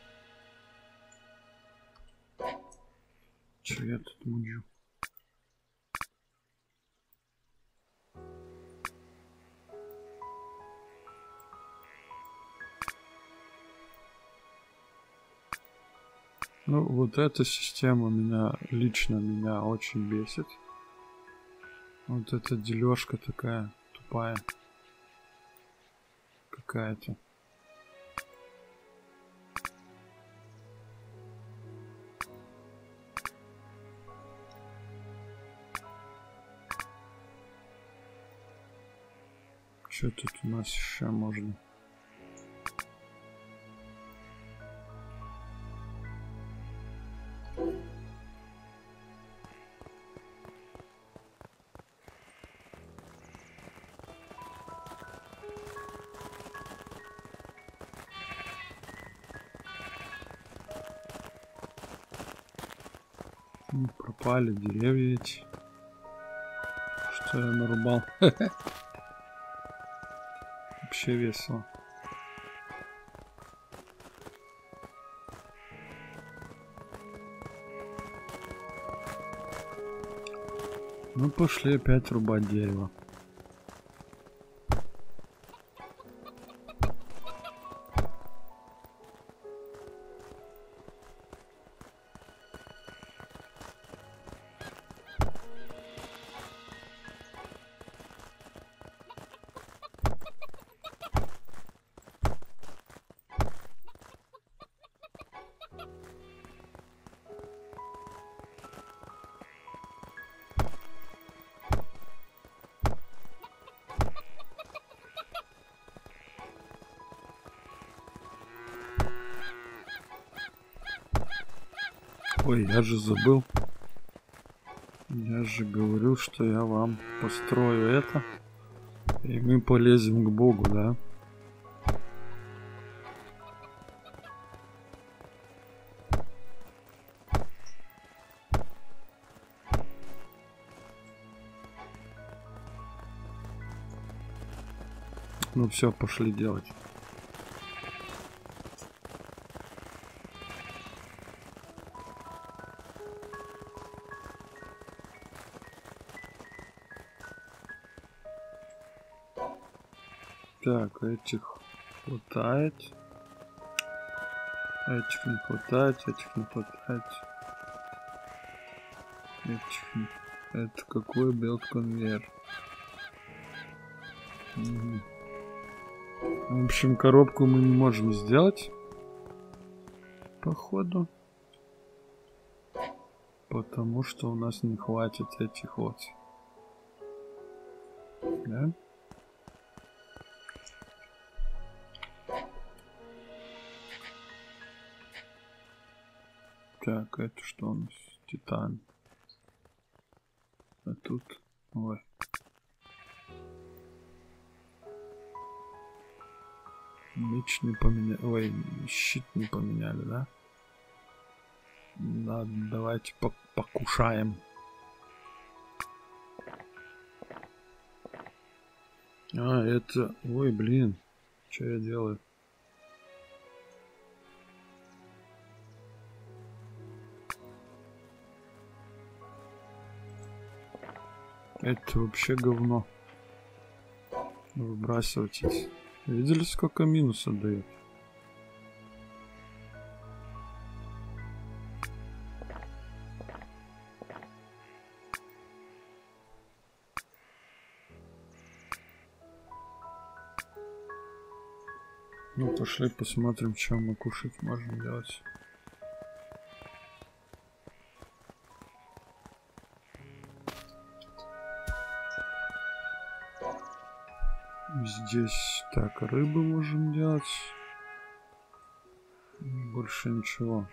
Че я тут мучу? Ну, вот эта система меня, лично меня очень бесит. Вот эта дележка такая тупая. Какая-то. Что тут у нас еще можно? Ну, пропали деревья эти, что я нарубал. Вообще весело. Ну, пошли опять рубать дерево. Ой, я же забыл. Я же говорил, что я вам построю это. И мы полезем к Богу, да? Ну все, пошли делать. Так, этих хватает. Этих не хватает, этих не хватает. Этих не... Это какой билд-конвейер? Угу. В общем, коробку мы не можем сделать. Походу. Потому что у нас не хватит этих вот. Да? Так, это что у нас? Титан. А тут... Ой. Меч не поменяли. Ой, щит не поменяли, да? Да, давайте покушаем. А, это... Ой, блин. Что я делаю? Это вообще говно. Выбрасывать. Видели, сколько минуса дает? Ну, пошли посмотрим, что мы кушать можем делать. Здесь так, рыбы можем делать. Больше ничего.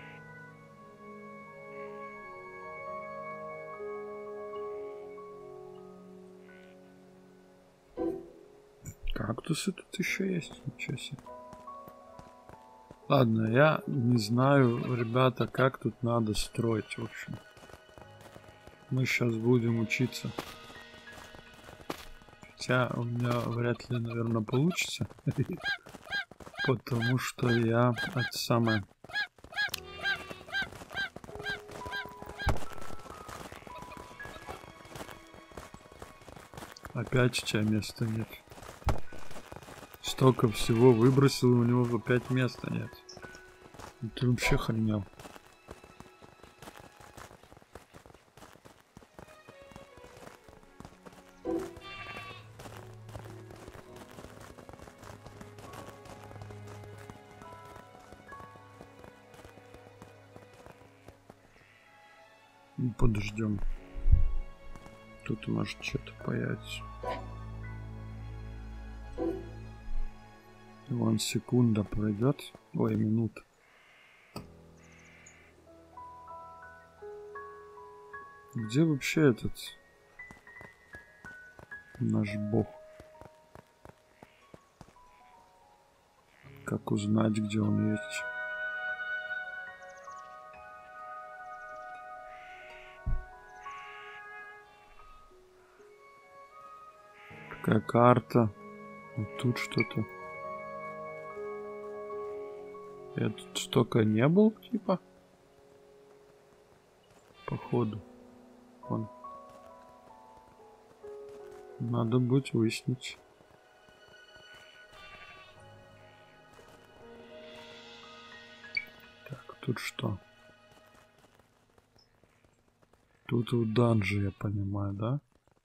Кактусы тут еще есть, ничего себе. Ладно, я не знаю, ребята, как тут надо строить, в общем. Мы сейчас будем учиться. Хотя у меня вряд ли, наверное, получится. Потому что я это самое... Опять у тебя места нет. Столько всего выбросил, у него опять места нет. Ты вообще хренел. Подождем. Тут может что-то появится. Вон секунда пройдет. Ой, минута. Где вообще этот наш бог? Как узнать, где он есть? Какая карта? Вот тут что-то. Я тут столько не был, типа. Походу. Вон. Надо будет выяснить. Так, тут что? Тут в данже, я понимаю, да?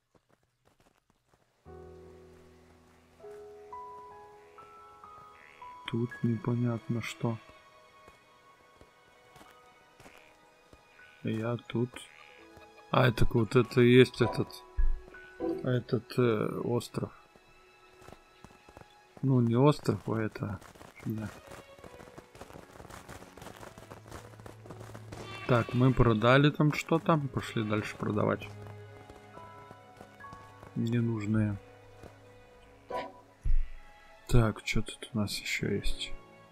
Тут непонятно что. Я тут. А, это вот это и есть этот. Этот э, остров. Ну, не остров, а это. Да. Так, мы продали там что-то. Пошли дальше продавать. Ненужные. Так, что тут у нас еще есть?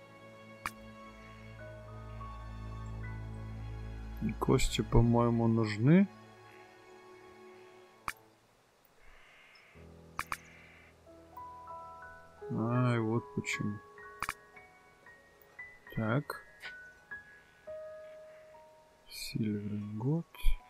Кости, по-моему, нужны. Ай, вот почему. Так. Сильверный год.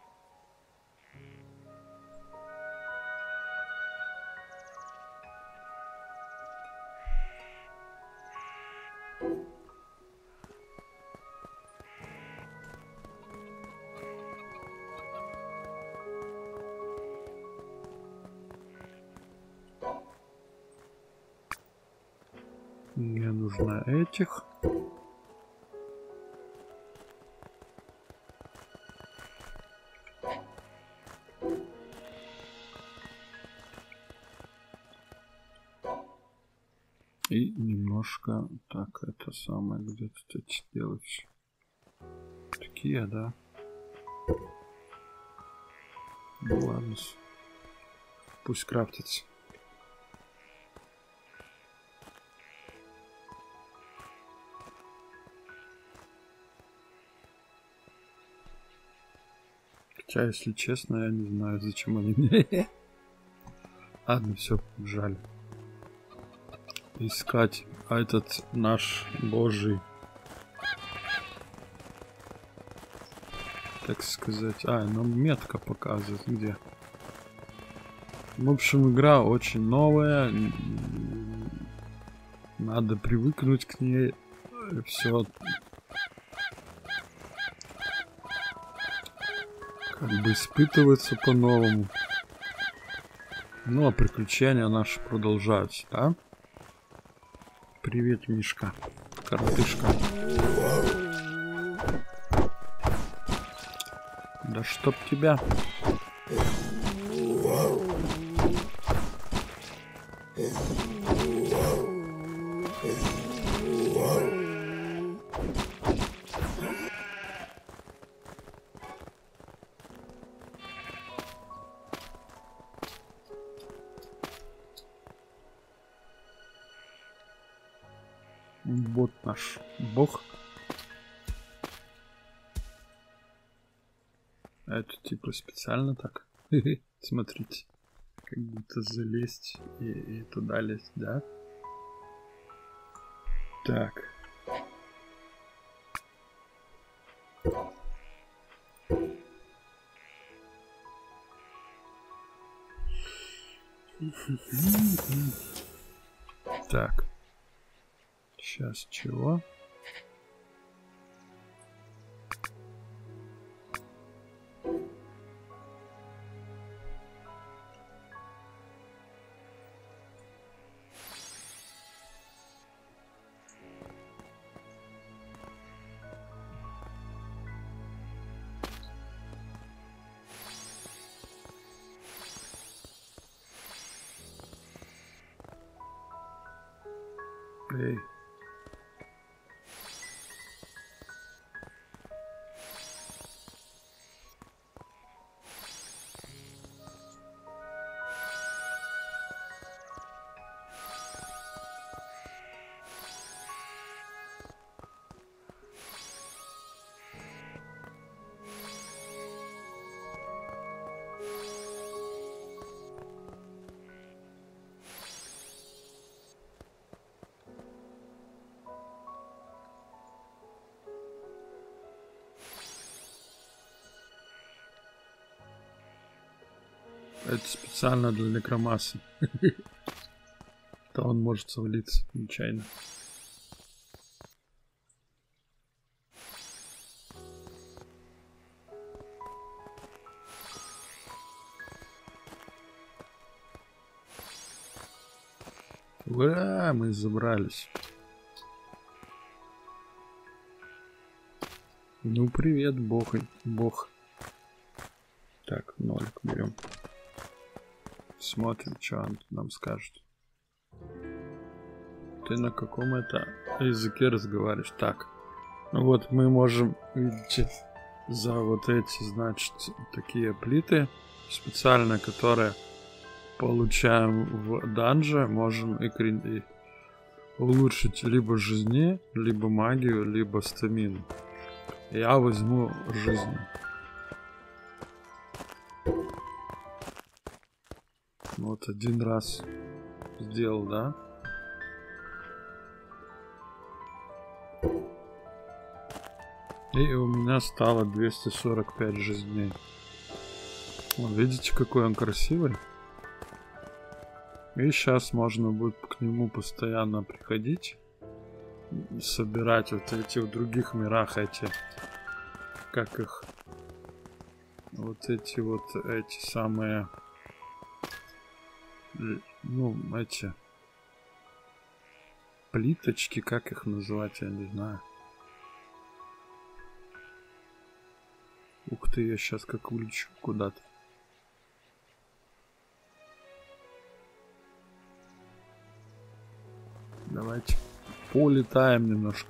Мне нужно этих. И немножко так это самое где-то эти делать. Такие, да? Ну ладно. Пусть крафтится. Хотя, если честно, я не знаю, зачем они мне. Ладно, все, жаль. Искать а этот наш божий, так сказать. А, нам метка показывает где. В общем, игра очень новая. Надо привыкнуть к ней. Все. Как бы испытывается по-новому. Ну, а приключения наши продолжаются, да? Привет, Мишка. Коротышка. Да чтоб тебя. Вот наш бог. А это типа специально так. Смотрите. Как будто залезть и, и туда лезть, да? Так. Так. Сейчас чего? Эй. Это специально для некромассы. То он может свалиться нечаянно. Ура, мы забрались. Ну, привет, бог. бог. Так, нолик берем. Смотрим, что он нам скажет. Ты на каком это языке разговариваешь? Так, ну вот мы можем, видите, за вот эти, значит, такие плиты специально, которые получаем в данже, можем и, и улучшить либо жизни, либо магию, либо стамину. Я возьму жизнь. Вот один раз сделал, да? И у меня стало двести сорок пять жизней. Вот, видите, какой он красивый? И сейчас можно будет к нему постоянно приходить. Собирать вот эти в других мирах эти. Как их? Вот эти вот, эти самые... Ну, эти... Плиточки, как их называть, я не знаю. Ух ты, я сейчас как улечу куда-то. Давайте полетаем немножко.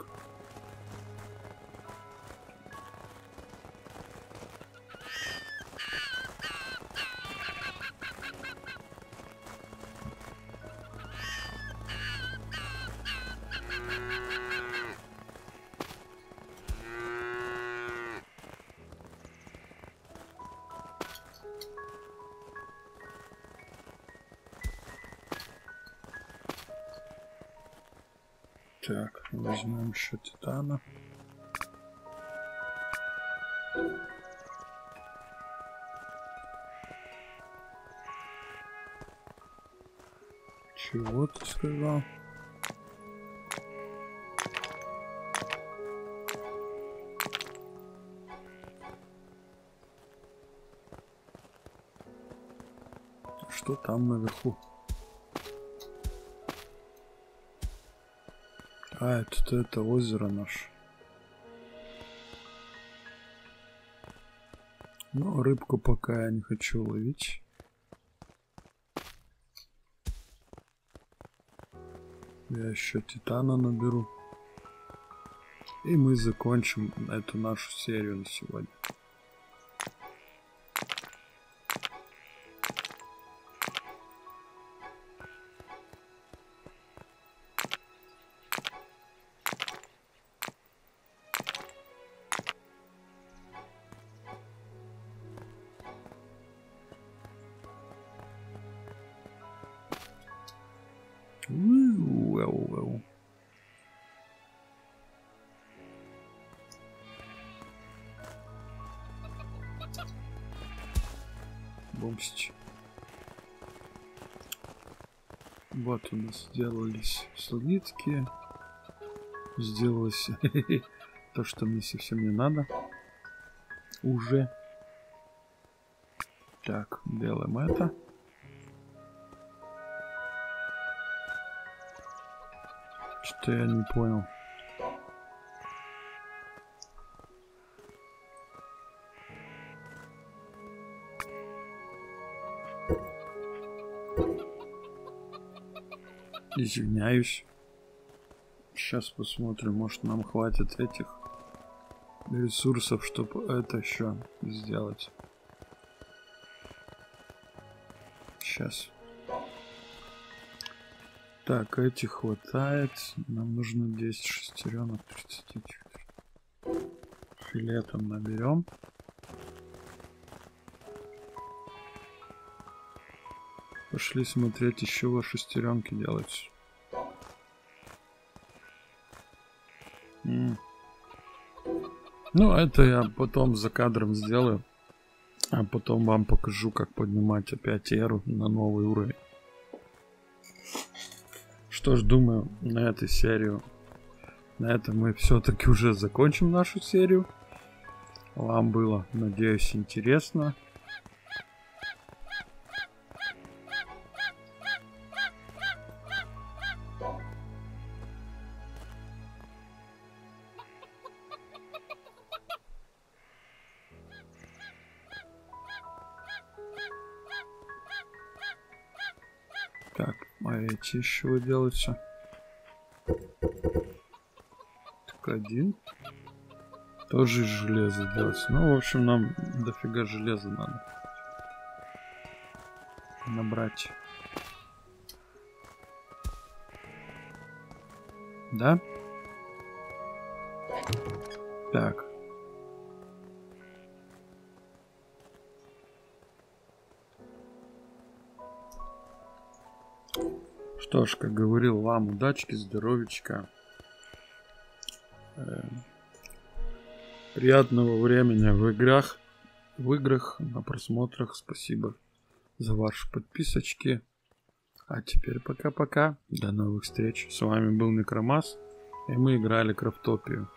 Так, возьмем еще титана. Чего ты сказал? Что там наверху? А, это, это озеро наше. Ну, рыбку пока я не хочу ловить. Я еще титана наберу. И мы закончим эту нашу серию на сегодня. Бомсич. Вот у нас сделались слитки. Сделалось то, что мне совсем не надо. Уже. Так, делаем это. Что я не понял. Извиняюсь. Сейчас посмотрим, может нам хватит этих ресурсов, чтобы это еще сделать. Сейчас. Так, этих хватает. Нам нужно десять шестеренок, тридцать четыре. Филетом наберем. Пошли смотреть, еще во шестеренки делать. М. Ну, это я потом за кадром сделаю. А потом вам покажу, как поднимать опять эру на новый уровень. Что ж, думаю, на этой серию, на этом мы все-таки уже закончим нашу серию. Вам было, надеюсь, интересно. Так, а эти еще вы делаете? Так, один. Тоже из железа делается. Ну, в общем, нам дофига железа надо набрать. Да? Так. Что ж, как говорил вам, удачки, здоровечка. Э, приятного времени в играх, в играх, на просмотрах. Спасибо за ваши подписочки. А теперь пока-пока. До новых встреч. С вами был Некромас, и мы играли Крафтопию.